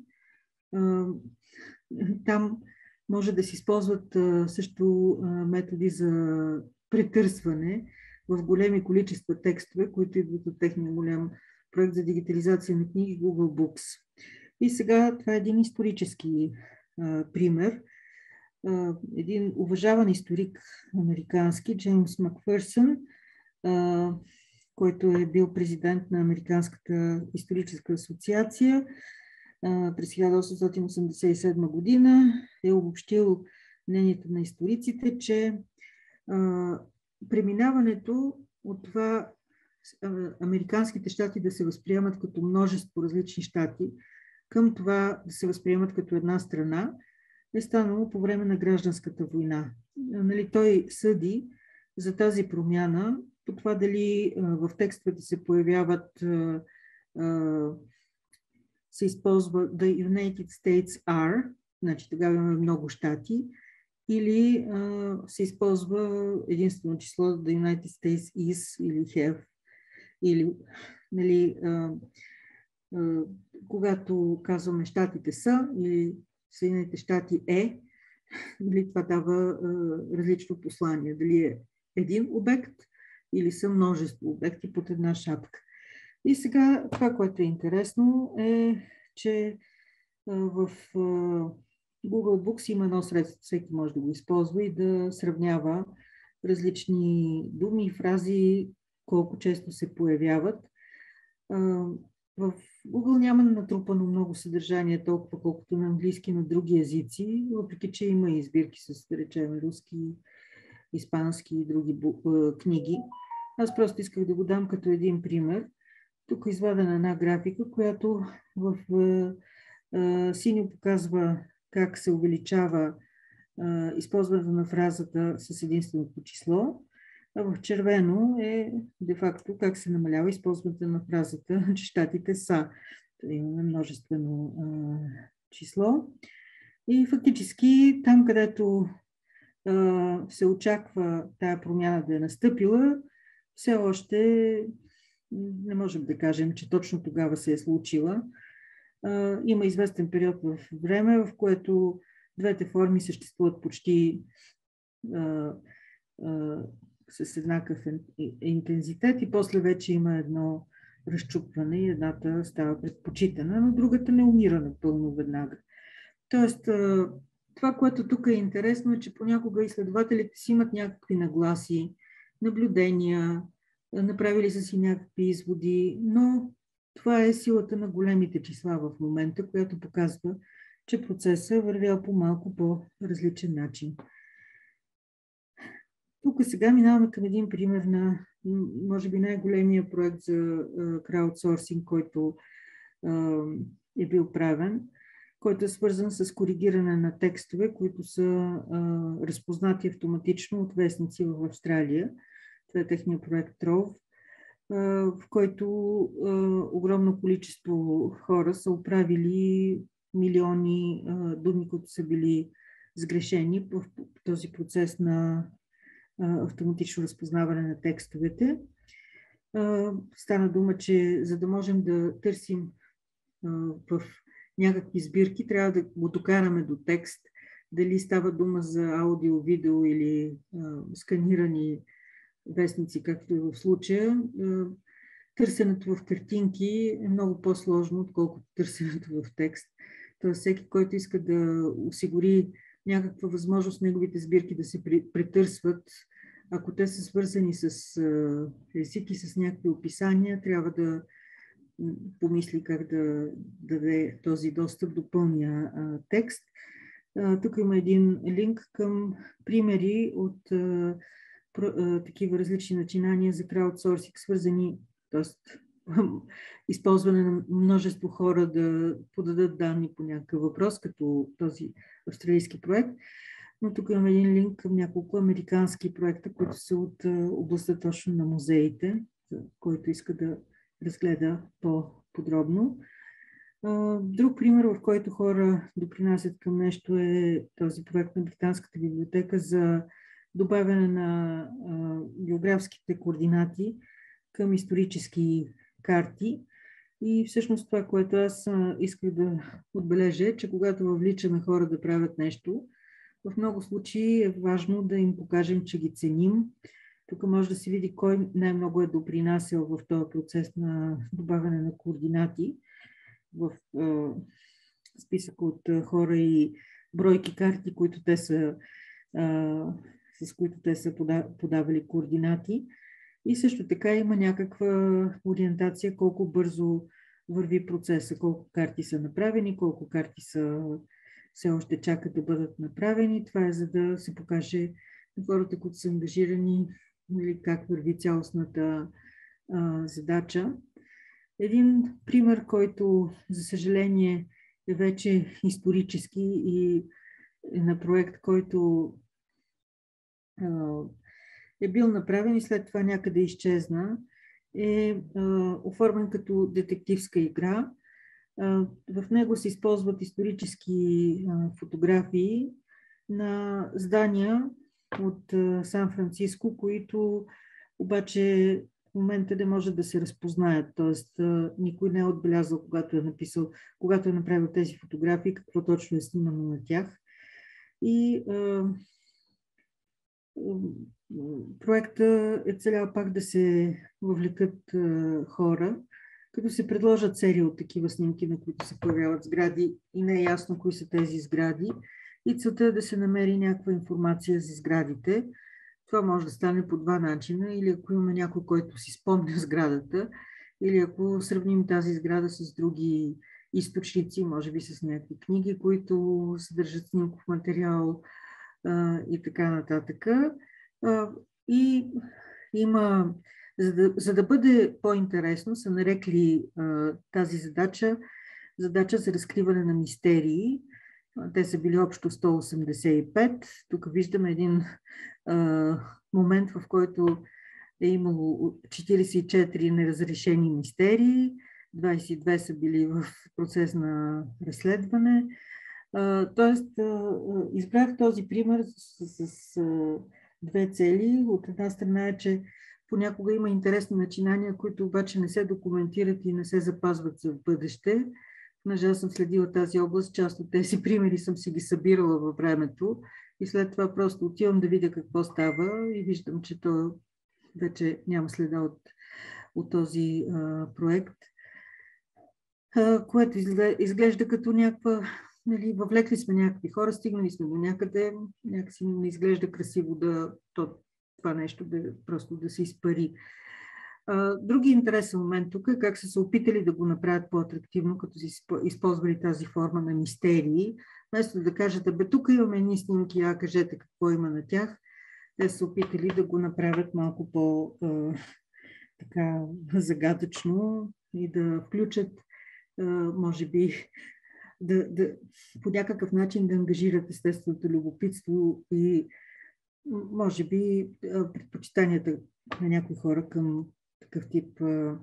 Speaker 1: Там може да се използват също методи за претърсване в големи количества текстове, които идват от техния голям проект за дигитализация на книги Google Books. И сега това е един исторически пример. Един уважаван историк американски, Джеймс Макфърсън, който е бил президент на Американската историческа асоциация през 1887 година, е обобщил мнението на историците, че преминаването от това американските щати да се възприемат като множество различни щати към това да се възприемат като една страна е станало по време на гражданската война. Нали, той съди за тази промяна по това дали в текстовете се появяват, се използва The United States are, значи тогава имаме много щати, или се използва единствено число The United States is или have, или нали, когато казваме щатите са или Съединените щати е, дали това дава различно послание. Дали е един обект или са множество обекти под една шапка. И сега това, което е интересно е, че в Google Books има едно средство, всеки може да го използва и да сравнява различни думи и фрази, колко често се появяват. В Google няма натрупано много съдържание, толкова колкото на английски и на други езици, въпреки че има и избирки с, да речем, руски, испански и други книги. Аз просто исках да го дам като един пример. Тук е извадена една графика, която в синьо показва как се увеличава използването на фразата с единственото число, а в червено е де-факто как се намалява използването на фразата, че щатите са. Имаме множествено число. И фактически там, където се очаква тая промяна да е настъпила, все още не можем да кажем, че точно тогава се е случила. Има известен период в време, в което двете форми съществуват почти с еднакъв интензитет и после вече има едно разчупване и едната става предпочитана, но другата не умира напълно веднага. Тоест, това, което тук е интересно, е, че понякога изследователите си имат някакви нагласи, наблюдения, направили са си някакви изводи, но това е силата на големите числа в момента, която показва, че процесът вървял по малко по-различен начин. Тук сега минаваме към един пример на, може би, най-големия проект за краудсорсинг, който е бил правен, който е свързан с коригиране на текстове, които са разпознати автоматично от вестници в Австралия. Това е техният проект Trove, в който огромно количество хора са оправили милиони думи, които са били сгрешени в този процес на автоматично разпознаване на текстовете. Стана дума, че за да можем да търсим в някакви сбирки, трябва да го докараме до текст, дали става дума за аудио, видео или сканирани вестници, както е в случая. Търсенето в картинки е много по-сложно, отколкото търсенето в текст. Тоест, всеки, който иска да осигури някаква възможност неговите сбирки да се претърсват, ако те са свързани с език и с някакви описания, трябва да помисли как да даде този достъп до пълния текст. Тук има един линк към примери от такива различни начинания за краудсорсинг, свързани, т.е. използване на множество хора да подадат данни по някакъв въпрос, като този австралийски проект. Но тук имам един линк към няколко американски проекта, които са от областта точно на музеите, който иска да разгледа по-подробно. Друг пример, в който хора допринасят към нещо, е този проект на Британската библиотека за добавяне на географските координати към исторически карти. И всъщност това, което аз исках да отбележа, е, че когато въвличаме хора да правят нещо, в много случаи е важно да им покажем, че ги ценим. Тук може да се види кой най-много е допринасял в този процес на добавяне на координати в списък от хора и бройки карти, които те са, с които те са подавали координати. И също така има някаква ориентация колко бързо върви процеса, колко карти са направени, колко карти са все още чакат да бъдат направени. Това е за да се покаже на хората, които са ангажирани, как върви цялостната задача. Един пример, който, за съжаление, е вече исторически и е на проект, който е бил направен и след това някъде изчезна, е оформен като детективска игра. В него се използват исторически фотографии на здания от Сан-Франциско, които обаче в момента не може да се разпознаят. Тоест, никой не е отбелязал, когато е направил тези фотографии, какво точно е снимано на тях. И проектът е целял пак да се въвлекат хора, като се предложат серия от такива снимки, на които се появяват сгради и не е ясно кои са тези сгради. И целта е да се намери някаква информация за сградите. Това може да стане по два начина. Или ако има някой, който си спомня сградата, или ако сравним тази сграда с други източници, може би с някакви книги, които съдържат снимков материал и така нататък. И има, за да бъде по-интересно, са нарекли тази задача за разкриване на мистерии. Те са били общо 185. Тук виждаме един момент, в който е имало 44 неразрешени мистерии, 22 са били в процес на разследване. Тоест, избрах този пример с две цели. От една страна е, че понякога има интересни начинания, които обаче не се документират и не се запазват за бъдеще. понеже аз съм следила тази област, част от тези примери съм си ги събирала във времето и след това просто отивам да видя какво става и виждам, че то вече няма следа от този проект, което изглежда като някаква, нали, въвлекли сме някакви хора, стигнали сме до някъде, някакси не изглежда красиво това нещо просто да се изпари. Други интересен момент тук е как са се опитали да го направят по-атрактивно, като си използвали тази форма на мистерии. Вместо да кажат, бе, тук имаме едни снимки, кажете какво има на тях, те са опитали да го направят малко така загадъчно и да включат, може би, по някакъв начин да ангажират естественото любопитство и може би предпочитанията на някои хора към такъв тип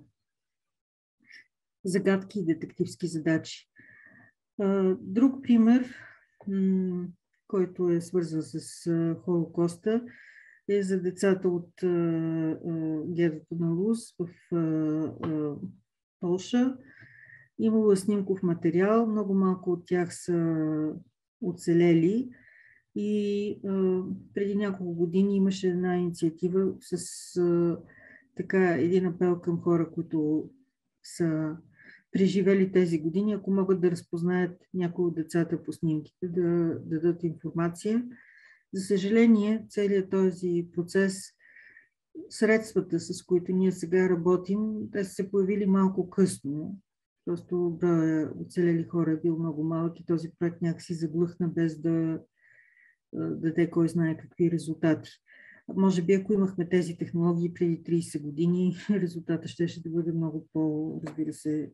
Speaker 1: загадки и детективски задачи. Друг пример, който е свързан с Холокоста, е за децата от гетото на Луз в Полша. Имало снимков материал, много малко от тях са оцелели и преди няколко години имаше една инициатива с така един апел към хора, които са преживели тези години, ако могат да разпознаят някои от децата по снимките, да дадат информация. За съжаление, целият този процес, средствата, с които ние сега работим, те са се появили малко късно. Просто броя оцелели хора е бил много малък и този проект някакси заглъхна без да даде кой знае какви резултати. Може би, ако имахме тези технологии преди 30 години, резултата ще да бъде много разбира се,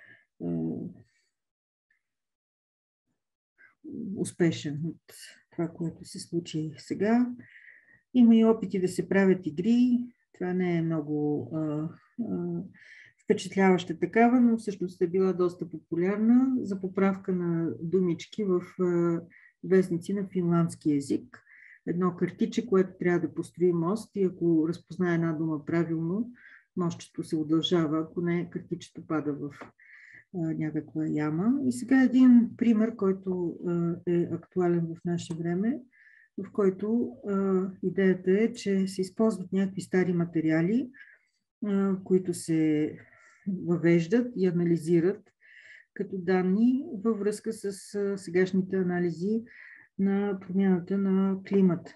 Speaker 1: успешен от това, което се случи сега. Има и опити да се правят игри. Това не е много впечатляваща такава, но всъщност е била доста популярна за поправка на думички в вестници на финландски език. Едно картиче, което трябва да построи мост и ако разпознае една дума правилно, мостчето се удължава, ако не, картичето пада в някаква яма. И сега един пример, който е актуален в наше време, в който идеята е, че се използват някакви стари материали, които се въвеждат и анализират като данни във връзка с сегашните анализи на промяната на климата.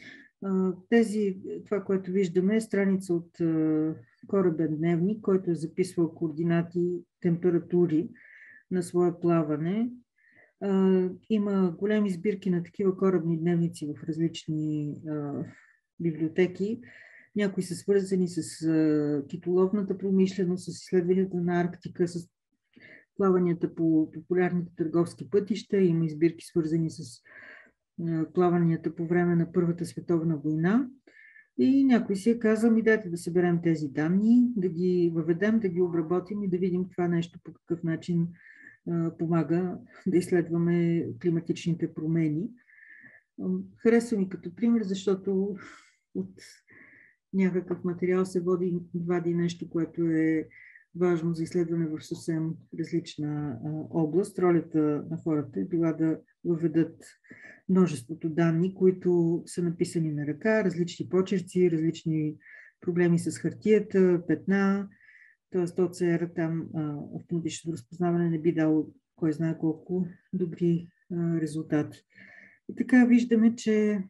Speaker 1: Това, което виждаме, е страница от корабен дневник, който е записвал координати, температури на свое плаване. Има големи сбирки на такива корабни дневници в различни библиотеки. Някои са свързани с китоловната промишленост, с изследванията на Арктика, с плаванията по популярните търговски пътища. Има избирки свързани с плаванията по време на Първата световна война. И някой си е казал, дайте да съберем тези данни, да ги въведем, да ги обработим и да видим това нещо по какъв начин помага да изследваме климатичните промени. Харесва ми като пример, защото от някакъв материал се вади нещо, което е важно за изследване в съвсем различна област. Ролята на хората е била да въведат множеството данни, които са написани на ръка, различни почерци, различни проблеми с хартията, петна, т.е. ОЦР там автоматичното разпознаване не би дало кой знае колко добри резултати. И така виждаме, че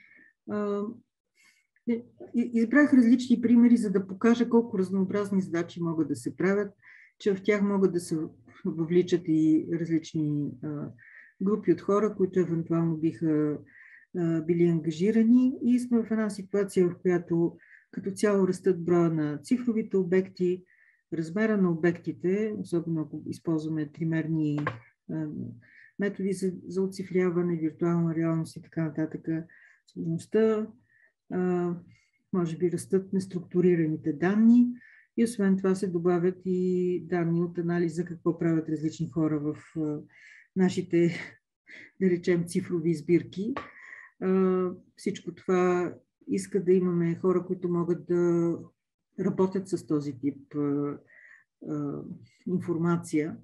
Speaker 1: избрах различни примери, за да покажа колко разнообразни задачи могат да се правят, че в тях могат да се въвличат и различни групи от хора, които евентуално биха били ангажирани. И сме в една ситуация, в която като цяло растат броя на цифровите обекти, размера на обектите, особено ако използваме тримерни методи за оцифряване, виртуална реалност и така нататък, сложността, може би растат неструктурираните данни и освен това се добавят и данни от анализа какво правят различни хора в нашите, да речем, цифрови сбирки. Всичко това иска да имаме хора, които могат да работят с този тип информация.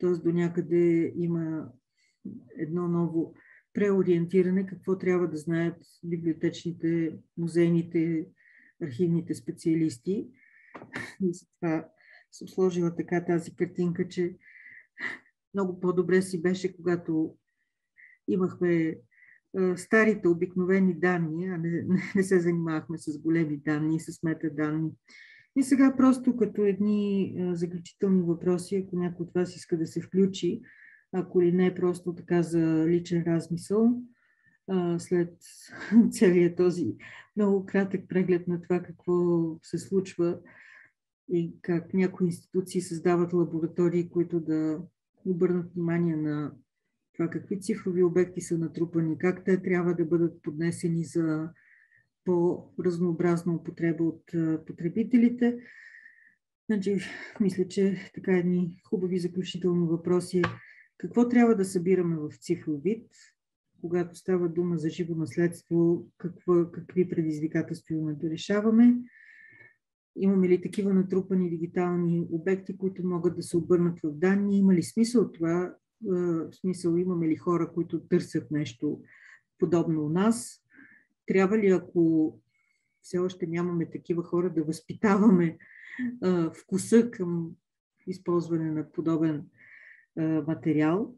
Speaker 1: т.е. до някъде има едно ново преориентиране, какво трябва да знаят библиотечните, музейните, архивните специалисти. И затова съм сложила така тази картинка, че много по-добре си беше, когато имахме старите обикновени данни, а не се занимавахме с големи данни, с метаданни. И сега просто като едни заключителни въпроси, ако някой от вас иска да се включи, ако ли не просто така за личен размисъл, след целият този много кратък преглед на това какво се случва и как някои институции създават лаборатории, които да обърнат внимание на това какви цифрови обекти са натрупани, как те трябва да бъдат поднесени за по-разнообразна употреба от потребителите. Значи, мисля, че така едни хубави заключителни въпроси. Какво трябва да събираме в цифров вид, когато става дума за живо наследство, какви предизвикателства имаме да решаваме? Имаме ли такива натрупани дигитални обекти, които могат да се обърнат в данни? Има ли смисъл това? В смисъл, имаме ли хора, които търсят нещо подобно у нас? Трябва ли, ако все още нямаме такива хора, да възпитаваме вкуса към използване на подобен материал?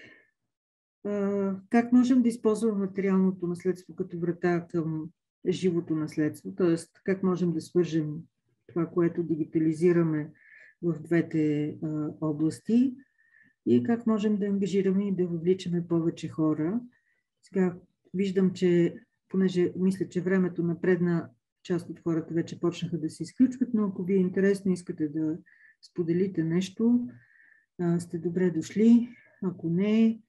Speaker 1: Как можем да използваме материалното наследство като врата към живото наследство? Тоест, как можем да свържем това, което дигитализираме в двете области и как можем да ангажираме и да въвличаме повече хора? Сега виждам, че понеже мисля, че времето напредна, част от хората вече почнаха да се изключват, но ако ви е интересно, искате да споделите нещо, сте добре дошли. Ако не,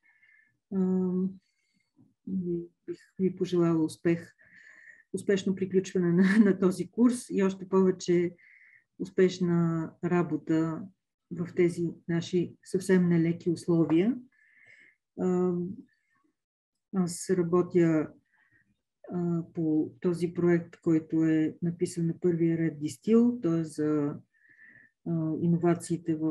Speaker 1: бих ви пожелала успешно приключване на този курс и още повече успешна работа в тези наши съвсем нелеки условия. Аз работя по този проект, който е написан на първия ред Дистил, т.е. за иновациите в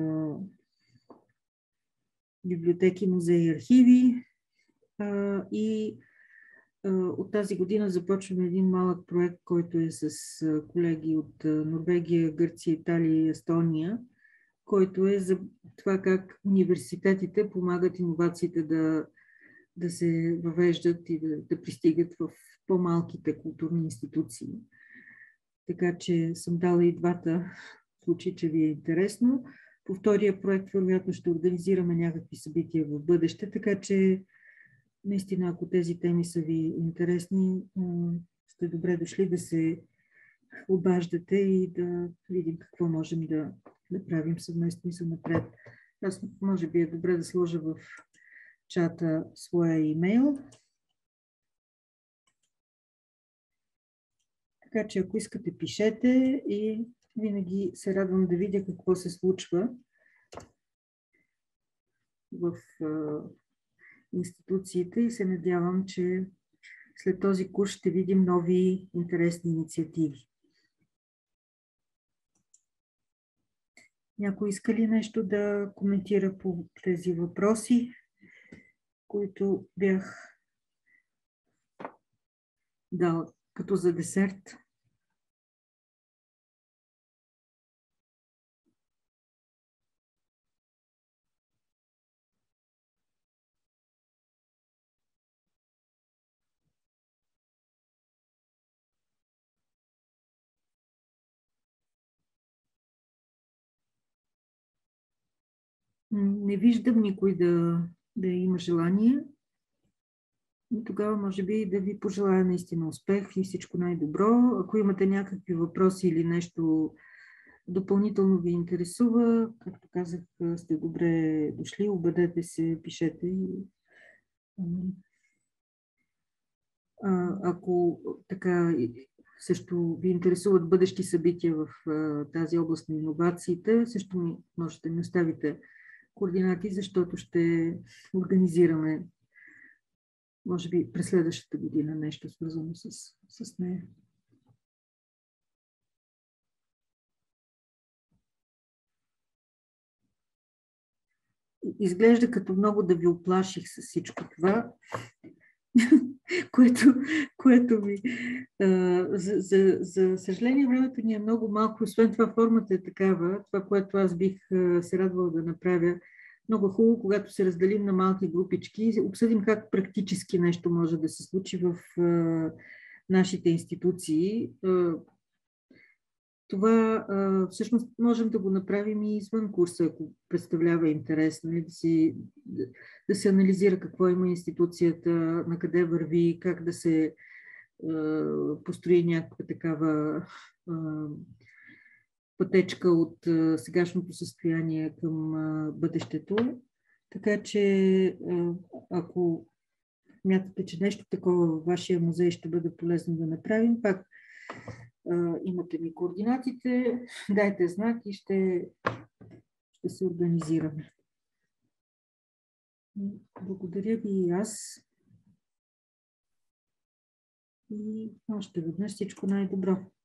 Speaker 1: библиотеки, музеи и архиви. И от тази година започваме един малък проект, който е с колеги от Норвегия, Гърция, Италия и Естония, който е за това как университетите помагат иновациите да се въвеждат и да пристигат в по-малките културни институции. Така че съм дала и двата случаи, че ви е интересно. По втория проект вероятно ще организираме някакви събития в бъдеще, така че наистина, ако тези теми са ви интересни, сте добре дошли да се обаждате и да видим какво можем да правим съвместно и за напред. Аз може би е добре да сложа в чата своя имейл. Така че ако искате, пишете и винаги се радвам да видя какво се случва в институциите и се надявам, че след този курс ще видим нови интересни инициативи. Някой иска ли нещо да коментира по тези въпроси, които бях дал като за десерт? Не виждам никой да има желание. И тогава може би да ви пожелая наистина успех и всичко най-добро. Ако имате някакви въпроси или нещо допълнително ви интересува, както казах, сте добре дошли, обадете се, пишете. Ако така също ви интересуват бъдещи събития в тази област на иновациите, също можете да ми оставите координати, защото ще организираме, може би през следващата година, нещо свързано с нея. изглежда като много да ви оплаших с всичко това, което ми... За съжаление, времето ни е много малко. Освен това, формата е такава. Това, което аз бих се радвала да направя, много хубаво, когато се разделим на малки групички и обсъдим как практически нещо може да се случи в нашите институции. Това всъщност можем да го направим и извън курса, ако представлява интерес, нали, да се анализира какво има институцията, на къде върви, как да се построи някаква такава пътечка от сегашното състояние към бъдещето. Така че, ако мятате, че нещо такова във вашия музей ще бъде полезно да направим, пак имате ми координатите, дайте знак и ще се организираме. Благодаря ви и аз. И още веднъж всичко най-добро.